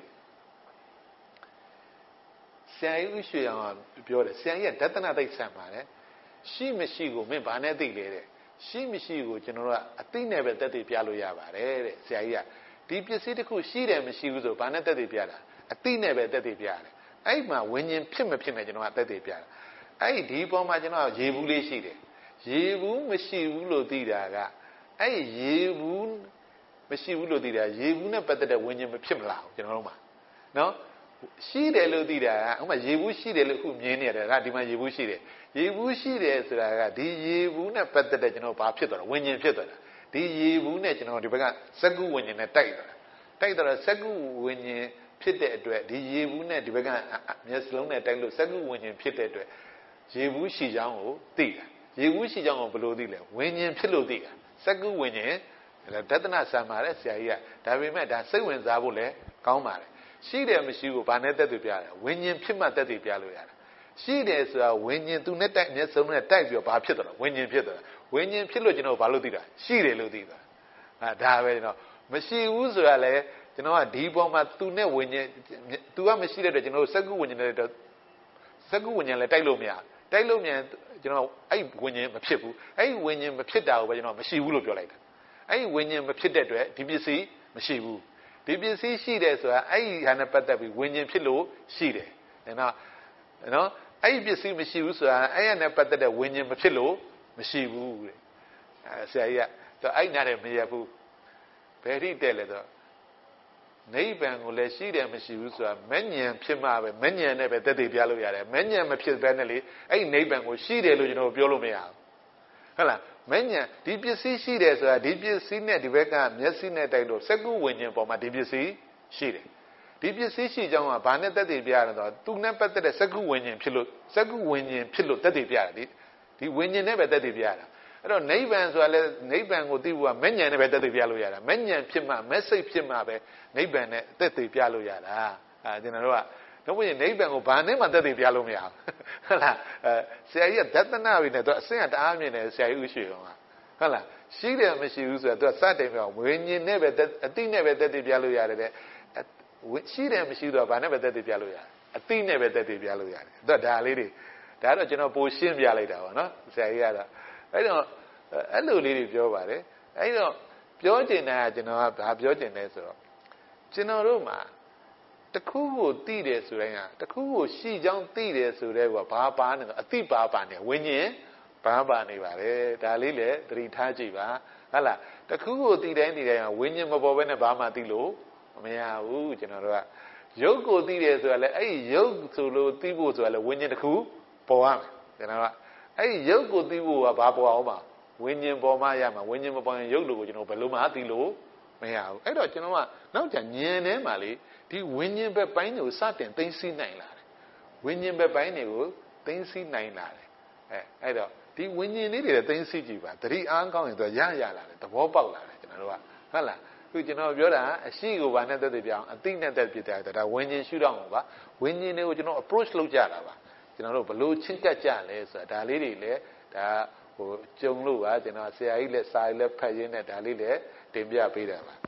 ဆရာကြီးဥရွှေအောင်ပြောတယ်ဆရာကြီးကဒသနသိဆံပါတယ်ရှိမရှိကိုမင်းဘာနဲ့သိလဲတဲ့ရှိမရှိကိုကျွန်တော်တို့ကအသိနဲ့ပဲတက်တည်ပြလို့ရပါတယ်တဲ့ဆရာကြီးကဒီပစ္စည်းတစ်ခုရှိတယ်မရှိဘူးဆိုဘာနဲ့တက်တည်ပြတာအသိနဲ့ပဲတက်တည်ပြတယ်အဲ့မှာဝิญဉ်ဖြစ်မဖြစ်နဲ့ကျွန်တော်ကတက်တည်ပြတာအဲ့ဒီပေါ်မှာကျွန်တော်ရေဘူးလေးရှိတယ်ရေဘူးမရှိဘူးလို့သိတာကအဲ့ရေဘူးမရှိဘူးလို့သိတာရေဘူးနဲ့ပတ်သက်တဲ့ဝิญဉ်မဖြစ်မလားကျွန်တော်တို့မှာနော်ရှိတယ်လို့သိတာကဥမာရေဘူးရှိတယ်လို့ခုမြင်နေရတယ်ဒါဒီမှာရေဘူးရှိတယ်ရေဘူးရှိတယ်ဆိုတာကဒီရေဘူးနဲ့ပတ်သက်တဲ့ကျွန်တော်ဘာဖြစ်သွားတာဝิญဉ်ဖြစ်သွားတာဒီရေဘူးနဲ့ကျွန်တော်ဒီဘက်ကစက္ကုဝิญဉ်နဲ့တိုက်သွားတာတိုက်သွားတော့စက္ကုဝิญဉ်ဖြစ်တဲ့အတွက်ဒီရေဘူးနဲ့ဒီဘက်ကမျက်စလုံးနဲ့တိုက်လို့စက္ကုဝิญဉ်ဖြစ်တဲ့အတွက်ရေဘူးရှိကြောင်းကိုသိတာရေဘူးရှိကြောင်းကိုဘယ်လိုသိလဲဝิญဉ်ဖြစ်လို့သိတာစက္ကုဝิญဉ်ဒသနဆံပါတယ်ဆရာကြီးကဒါပေမဲ့ဒါစိတ်ဝင်စားဖို့လည်းကောင်းပါတယ်ရှိတယ်မရှိကိုဘာနဲ့တက်တည်ပြရတယ်ဝิญဉ်ဖြစ်မှတက်တည်ပြလို့ရတယ်ရှိတယ်ဆိုတာဝิญဉ်သူနဲ့တိုက်မျက်စုံနဲ့တိုက်ပြီးတော့ဘာဖြစ်သွားလဲဝิญဉ်ဖြစ်သွားတယ်ဝิญဉ်ဖြစ်လို့ကျွန်တော်ဘာလို့သိတာရှိတယ်လို့သိတာဟာဒါပဲကျွန်တော်မရှိဘူးဆိုတာလေကျွန်တော်ကဒီပေါ်မှာသူနဲ့ဝิญဉ်သူကမရှိတဲ့အတွက်ကျွန်တော်စက္ကုဝิญဉ်နဲ့တော့စက္ကုဝิญဉ်လည်းတိုက်လို့မရတိုက်လို့မြန်ကျွန်တော်အဲ့ဝิญဉ်မဖြစ်ဘူးအဲ့ဝิญဉ်မဖြစ်တာကိုပဲကျွန်တော်မရှိဘူးလို့ပြောလိုက်တာအဲ့ဝิญဉ်မဖြစ်တဲ့အတွက်ဒီပစ္စည်းမရှိဘူးဒီပစ္စည်းရှိတယ်ဆိုတာအဲ့ဒီဟာနဲ့ပတ်သက်ပြီးဝิญဉ်ဖြစ်လို့ရှိတယ်နော်နော်အဲ့ဒီပစ္စည်းမရှိဘူးဆိုတာအဲ့ရနဲ့ပတ်သက်တဲ့ဝิญဉ်မဖြစ်လို့မရှိဘူးတဲ့အဲဆရာကြီးကတော့အဲ့နားနဲ့မရဘူးဘယ်ထိတက်လဲတော့နိဗ္ဗာန်ကိုလည်းရှိတယ်မရှိဘူးဆိုတာမဉ္ဇဉ်ဖြစ်မှပဲမဉ္ဇဉ်နဲ့ပဲတက်တည်ပြလို့ရတယ်မဉ္ဇဉ်မဖြစ်ဘဲနဲ့လေအဲ့ဒီနိဗ္ဗာန်ကိုရှိတယ်လို့ကျွန်တော်ပြောလို့မရဘူးဟုတ်လားမဉ္ဇဉ်ဒီပစ္စည်းရှိတယ်ဆိုတာဒီပစ္စည်းနဲ့ဒီဘက်ကမျက်စိနဲ့တိုက်လို့စက္ကုဝิญဉ်ပေါ်မှာဒီပစ္စည်းရှိတယ်ဒီပစ္စည်းရှိကြောင်းကဘာနဲ့တက်တည်ပြရလဲဆိုတော့သူနဲ့ပတ်သက်တဲ့စက္ကုဝิญဉ်ဖြစ်လို့စက္ကုဝิญဉ်ဖြစ်လို့တက်တည်ပြရတယ်ဒီဒီဝิญဉ်နဲ့ပဲတက်တည်ပြရတာအဲ့တော့နိဗ္ဗာန်ဆိုတာလေနိဗ္ဗာန်ကိုသိဖို့ကမဉ္ဇဉ်နဲ့ပဲတက်တည်ပြလို့ရတာမဉ္ဇဉ်ဖြစ်မှမက်စိတ်ဖြစ်မှပဲနိဗ္ဗာန်နဲ့တက်တည်ပြလို့ရတာအဲကျွန်တော်တို့ကတော့ဘုရင်နိဗ္ဗာန်ကိုဘာနဲ့မှတက်တည်ပြလို့မရဘူးဟုတ်လားအဲဆရာကြီးကဒသနပြီနဲ့သူအစင်ကတအားမြင်တယ်ဆရာကြီးဥရွှေကောင်ကဟုတ်လားရှိတယ်မရှိဘူးဆိုတော့သူကစတင်ပြောဝิญဉ်နဲ့ပဲအတိနဲ့ပဲတက်တည်ပြလို့ရတယ်တဲ့ရှိတယ်မရှိတော့ဘာနဲ့ပဲတက်တည်ပြလို့ရတယ်အတိနဲ့ပဲတက်တည်ပြလို့ရတယ်သူကဒါလေးတွေဒါတော့ကျွန်တော်ပိုရှင်းပြလိုက်တာပါနော်ဆရာကြီးကတော့အဲ့တော့အဲ့လိုလေးတွေပြောပါတယ်အဲ့တော့ပြောချင်တာကကျွန်တော်ကဘာပြောချင်လဲဆိုတော့ကျွန်တော်တို့မှာတခုကိုသိတယ်ဆိုရင်ကတခုကိုရှိကြောင်းသိတယ်ဆိုတဲ့ကဘာပါနေတော့အတိပါပါနေဝิญဉ်ဘာပါနေပါလေဒါလေးလေသတိထားကြည့်ပါဟုတ်လားတခုကိုသိတိုင်းသိတိုင်းဝิญဉ်မပေါ်ဘဲနဲ့ဘာမှသိလို့မရဘူးကျွန်တော်တို့ကရုပ်ကိုသိတယ်ဆိုတာလေအဲ့ဒီရုပ်ဆိုလို့သိဖို့ဆိုတာလေဝิญဉ်တခုပေါ်ရမယ်ကျွန်တော်ကအဲ့ဒီရုပ်ကိုသိဖို့ကဘာပေါ်အောင်ပါဝิญဉ်ပေါ်မှရမှာဝิญဉ်မပေါ်ရင်ရုပ်လို့ကိုကျွန်တော်ဘယ်လိုမှသိလို့မရဘူးအဲ့တော့ကျွန်တော်ကနောက်ကျဉာဏ်ထဲမှာလေဒီဝิญဉ်ဘက်ပိုင်းတွေကိုစတင်သိသိနိုင်လာတယ်ဝิญဉ်ဘက်ပိုင်းတွေကိုသိသိနိုင်လာတယ်အဲအဲ့တော့ဒီဝิญဉ်လေးတွေသိသိကြည့်ပါသတိအားကောင်းရင်တော့ရရလာတယ်သဘောပေါက်လာတယ်ကျွန်တော်တို့ကဟုတ်လားခုကျွန်တော်ပြောတာအရှိကိုဘာနဲ့သက်သေပြအောင်အသိနဲ့သက်ပြတယ်ဒါဝิญဉ်ရှုတော့မှာပါဝิญဉ်တွေကိုကျွန်တော် approach လုပ်ကြတာပါကျွန်တော်တို့ဘလို့ချင်းကပ်ကြလဲဆိုတာဒါလေးတွေလည်းဒါဟိုကြုံလို့ပါကျွန်တော်ဆရာကြီးလည်းစာရေးလည်းဖတ်ရင်းနဲ့ဒါလေးလည်းတင်ပြပေးတာပါ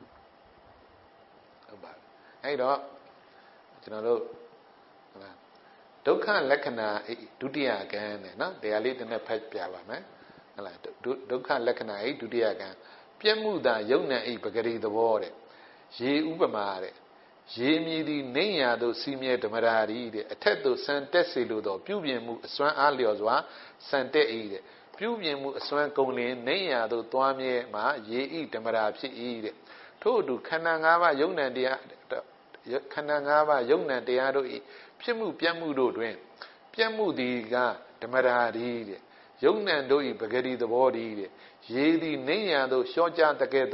ဟုတ်ပါအဲ့တော့ကျွန်တော်တို့ဟုတ်လားဒုက္ခလက္ခဏာဒုတိယကံနဲ့နော်တရားလေးတစ်နဲ့ဖတ်ပြပါမယ်ဟုတ်လားဒုက္ခလက္ခဏာဤဒုတိယကံပြည့်မှုသာယုံနဲ့ဤပဂရိသဘောတဲ့ရေဥပမာတဲ့ရေမြည်သည်နေရသို့စီမြဲဓမ္မရာရီတဲ့အထက်သို့စံတက်စေလိုသောပြုပြင်မှုအစွမ်းအားလျော်စွာစံတက်၏တဲ့ပြုပြင်မှုအစွမ်းကုန်လင်နေရသို့သွားမြဲမှရေဤဓမ္မရာဖြစ်၏တဲ့ထို့အတူခန္ဓာ၅ပါးယုံနံတရားခန္ဓာ၅ပါးယုံနံတရားတို့ဤဖြစ်မှုပြတ်မှုတို့တွင်ပြတ်မှုသည်ကဓမ္မရာရီတဲ့ယုံနံတို့ဤပဂရိသဘောတည်းတဲ့ရေသည်နေရသို့လျှော့ကြတကဲ့သို့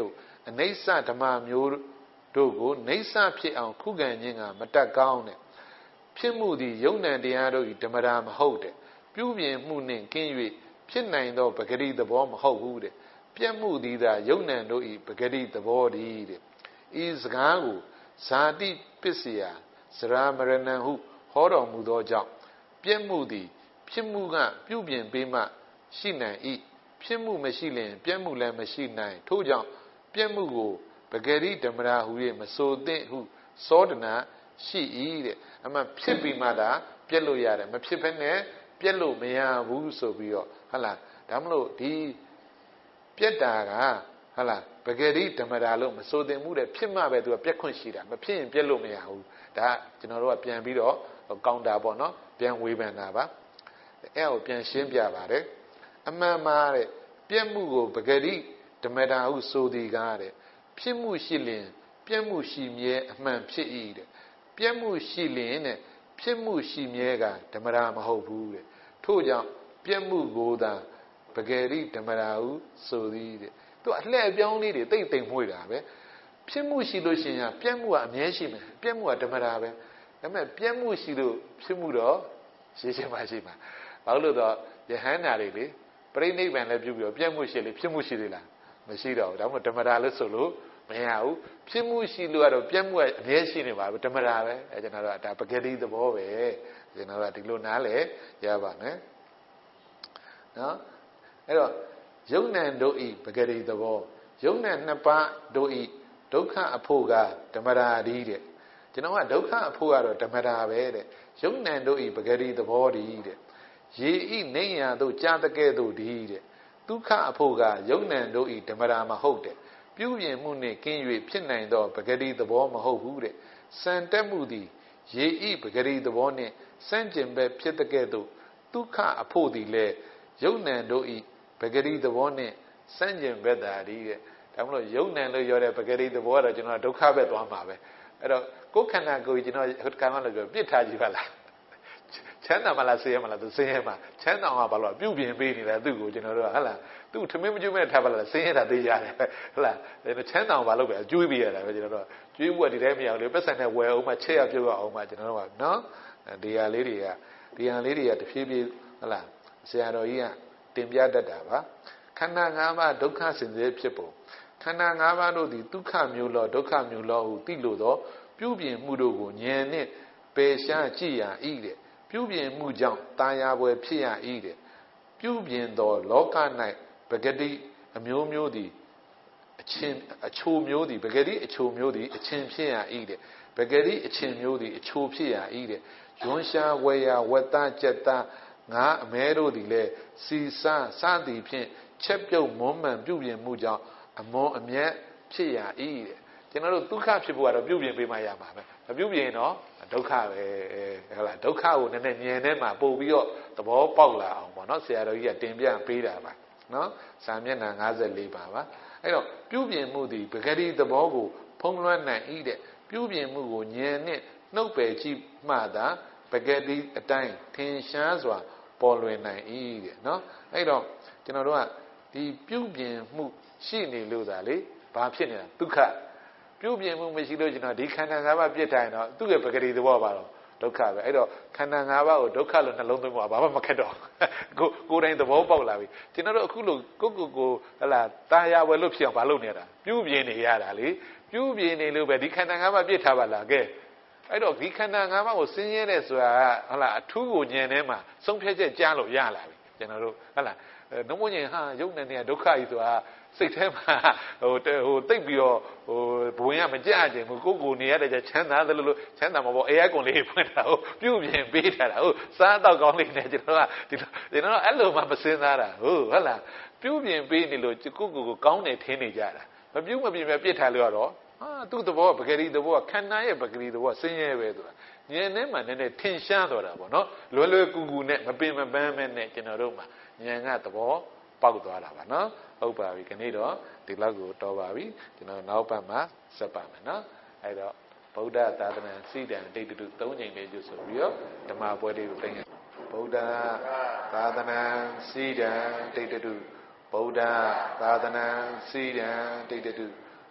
အနေဆဓမ္မမျိုးတို့ကိုနေဆဖြစ်အောင်ခုခံခြင်းကမတတ်ကောင်းတဲ့ဖြစ်မှုသည်ယုံနံတရားတို့၏ဓမ္မရာမဟုတ်တဲ့ပြုပြင်မှုနှင့်ကင်း၍ဖြစ်နိုင်သောပဂရိသဘောမဟုတ်ဘူးတဲ့ပြက်မှုသည်သာယုံနံတို့၏ပဂရိသဘောတည်းတဲ့ဤစကားကိုဇာတိပစ္စယစရာမရဏံဟုဟောတော်မူသောကြောင့်ပြက်မှုသည်ဖြစ်မှုကပြုပြင်ပေးမှရှိနိုင်၏ဖြစ်မှုမရှိလျင်ပြက်မှုလည်းမရှိနိုင်ထို့ကြောင့်ပြက်မှုကိုပဂရိဓမ္မရာဟု၍မဆိုသင့်ဟုသောဒနာရှိ၏တဲ့အမှဖြစ်ပြီးမှသာပြက်လို့ရတယ်မဖြစ်ဘဲနဲ့ပြက်လို့မရဘူးဆိုပြီးတော့ဟုတ်လားဒါမလို့ဒီပြက်တာကဟုတ်လားပဂရိဓမ္မရာလို့မဆိုသင့်ဘူးတဲ့ဖြစ်မှပဲသူကပြက်ခွင့်ရှိတာမဖြစ်ရင်ပြက်လို့မရဘူးဒါကျွန်တော်တို့ကပြန်ပြီးတော့ကောင်းတာပေါ့နော်ပြန်ဝေဖန်တာပါအဲ့ကိုပြန်ရှင်းပြပါတယ်အမှန်မှားတဲ့ပြက်မှုကိုပဂရိဓမ္မရာဟုဆိုသည်ကားတဲ့ဖြစ်မှုရှိလျင်ပြက်မှုရှိမြဲအမှန်ဖြစ်၏တဲ့ပြက်မှုရှိလျင်တဲ့ဖြစ်မှုရှိမြဲကဓမ္မရာမဟုတ်ဘူးတဲ့ထို့ကြောင့်ပြက်မှုကိုသာပဂရိဓမ္မရာဟုဆိုသည်တဲ့သူအလှည့်အပြောင်းလေးတွေတိတ်တိမ်မွေ့တာပဲဖြစ်မှုရှိလို့ရှိရင်ပြက်မှုကအမြဲရှိမယ်ပြက်မှုကဓမ္မရာပဲဒါပေမဲ့ပြက်မှုရှိလို့ဖြစ်မှုတော့ရှိရှိမှရှိမှာဘာလို့လဲဆိုတော့ယဟန္တာတွေလေပြိဋိဘံလည်းပြုပြီးတော့ပြက်မှုရှိလေဖြစ်မှုရှိသေးလားမရှိတော့ဘူးဒါမှမဟုတ်ဓမ္မရာလို့ဆိုလို့မရဘူးဖြစ်မှုရှိလို့ကတော့ပြက်မှုကအမြဲရှိနေပါပဲဓမ္မရာပဲအဲကျွန်တော်တို့ကဒါပဂရိသဘောပဲကျွန်တော်တို့ကဒီလိုနားလေရပါမယ်နော်အဲ့တော့ယုံနံတို့ဤပဂရိသဘောယုံနံနှစ်ပါးတို့ဤဒုက္ခအဖို့ကဓမ္မရာဒီတဲ့ကျွန်တော်ကဒုက္ခအဖို့ကတော့ဓမ္မရာပဲတဲ့ယုံနံတို့ဤပဂရိသဘောဒီတဲ့ရေဤနေရတို့ကြာတကဲ့သို့ဒီတဲ့ဒုက္ခအဖို့ကယုံနံတို့ဤဓမ္မရာမဟုတ်တဲ့ပြုပြင်မှုနှင့်ကင်း၍ဖြစ်နိုင်သောပဂရိသဘောမဟုတ်ဘူးတဲ့စံတက်မှုသည်ရေဤပဂရိသဘောနှင့်စန့်ကျင်ဘက်ဖြစ်တဲ့ကဲ့သို့ဒုက္ခအဖို့သည်လည်းယုံနံတို့ဤပဂရိသဘောနှင့်စန့်ကျင်ဘက်သာဒီတဲ့ဒါမလို့ယုံနံလို့ပြောတဲ့ပဂရိသဘောကတော့ကျွန်တော်ဒုက္ခဘက်သွားမှာပဲအဲ့တော့ကိုယ်ခန္ဓာကိုယ်ကျွန်တော်ဟိုကံမှလည်းပြောပြစ်ထားကြည့်ပါလားချမ်းသာမလားဆင်းရဲမလားသူဆင်းရဲမှာချမ်းသာမှာဘာလို့ပြုပြင်ပေးနေတာသူ့ကိုကျွန်တော်တို့ကဟုတ်လားသူ့ထမင်းမကျွေးမဲ့ထားပါလားဆင်းရဲတာသိရတယ်ဟုတ်လားချမ်းသာမှာဘာလို့ပဲကျွေးပေးရတာပဲကျွန်တော်တို့ကျွေးဖို့ဒီတိုင်းမရဘူးလေပတ်စံနဲ့ဝယ်အောင်မှချက်ရပြုတ်အောင်မှကျွန်တော်တို့ကနော်ဒီဟာလေးတွေကဒီဟာလေးတွေကတဖြည်းဖြည်းဟုတ်လားဆရာတော်ကြီးကတင်ပြတတ်တာပါခန္ဓာ၅ပါးဒုက္ခစင်စစ်ဖြစ်ပုံခန္ဓာ၅ပါးတို့သည်ဒုက္ခမျိုးလောဒုက္ခမျိုးလောဟုသိလို့သောပြုပြင်မှုတို့ကိုဉာဏ်နှင့်ပယ်ရှားကြည့်ရ၏တဲ့ပြုပြင်မှုကြောင့်တာယာပွဲဖြစ်ရ၏တဲ့ပြုပြင်သောလောက၌ပဂတိအမျိုးမျိုးသည်အချင်းအချိုမျိုးသည်ပဂတိအချိုမျိုးသည်အချင်းဖြစ်ရ၏တဲ့ပဂတိအချင်းမျိုးသည်အချိုဖြစ်ရ၏တဲ့ယွန်ရှာဝေယဝတ္တကြက်သားငါအမဲတို့သည်လည်းစီစားစသည်ဖြင့်ချက်ပြုတ်မွမ်းမံပြုပြင်မှုကြောင့်အမွန်အမြတ်ဖြစ်ရ၏တဲ့ကျွန်တော်တို့ဒုက္ခဖြစ်ဖို့ကတော့ပြုပြင်ပေးမှရမှာပဲမပြုပြင်တော့ဒုက္ခပဲဟုတ်လားဒုက္ခကိုနည်းနည်းဉာဏ်ထဲမှာပို့ပြီးတော့သဘောပေါက်လာအောင်ပေါ့နော်ဆရာတော်ကြီးကတင်ပြပေးတာပါနော်စာမျက်နှာ၅၄ပါပါအဲ့တော့ပြုပြင်မှုသည်ပဂတိသဘောကိုဖုံးလွှမ်းနိုင်၏တဲ့ပြုပြင်မှုကိုဉာဏ်နဲ့နှုတ်ပယ်ကြည့်မှသာပဂတိအတိုင်းထင်ရှားစွာပေါ်လွင်နိုင်၏တဲ့နော်အဲ့တော့ကျွန်တော်တို့ကဒီပြုပြင်မှုရှိနေလို့သာလေဘာဖြစ်နေတာဒုက္ခပြုပြင်မှုမရှိလို့ကျွန်တော်ဒီခန္ဓာ၅ပါးပြစ်တိုင်းတော့သူ့ရဲ့ပဂတိသဘောပါတော့ဒုက္ခပဲအဲ့တော့ခန္ဓာ၅ပါးကိုဒုက္ခလို့နှလုံးသွင်းမှာဘာမှမခက်တော့ကိုကိုယ်တိုင်သဘောပေါက်လာပြီကျွန်တော်တို့အခုလို့ကိုကိုကိုဟလာတာယာဝယ်လို့ဖြစ်အောင်မလုပ်နေတာပြုပြင်နေရတာလေပြုပြင်နေလို့ပဲဒီခန္ဓာ၅ပါးပြစ်ထားပါလားကဲအဲ့တော့ဒီခန္ဓာ၅ပါးကိုဆင်းရဲတဲ့ဆိုတာဟလာအထူးကိုဉာဏ်ထဲမှာဆုံးဖြတ်ချက်ကြားလို့ရလာပြီကျွန်တော်တို့ဟလာနှုံးမဉဏ်ဟာယုံနေနေဒုက္ခကြီးဆိုတာစိတ်ထဲမှာဟိုဟိုတိတ်ပြီးတော့ဟိုဘဝင်ကမကြကြဘူးကိုကိုနေရတဲ့ချမ်းသာတယ်လို့ချမ်းသာမှာပေါ့အဲကွန်လေးဖွင့်တာဟုတ်ပြုပြင်ပေးထားတာဟုတ်စားတော့ကောင်းလေးနဲ့ကျွန်တော်ကဒီကျွန်တော်အဲ့လိုမှမစင်းသားတာဟုတ်ဟုတ်လားပြုပြင်ပေးနေလို့ကိုကိုကိုကောင်းတယ်ထင်းနေကြတာမပြုမပြင်ပြစ်ထားလို့ရတော့ဟာသူ့သဘောပဂရိသဘောခန္ဓာရဲ့ပဂရိသဘောဆင်းရဲပဲဆိုတာဉာဏ်နဲ့မှနည်းနည်းထင်ရှားတော့တာပေါ့နော်လွယ်လွယ်ကူကူနဲ့မပင်မပန်းမဲ့နဲ့ကျွန်တော်တို့မှာဉာဏ်ကသဘောပေါက်သွားတာပါနော်ဟုတ်ပါပြီခဏတော့ဒီလောက်ကိုတော်ပါပြီကျွန်တော်နောက်ပတ်မှာဆက်ပါမယ်နော်အဲ့တော့ဗုဒ္ဓသာသနာစိတံတိတ်တုသုံးချိန်လေးကျွဆိုပြီးတော့ဓမ္မပွဲလေးကိုတင်ရဗုဒ္ဓသာသနာစိတံတိတ်တုဗုဒ္ဓသာသနာစိတံတိတ်တု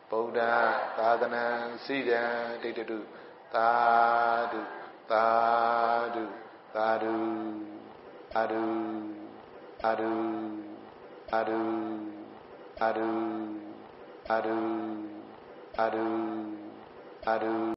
Buddha Tadana Sida Didadu Tadu Tadu Tadu Adu Adu Adu Adu Adu Adu Adu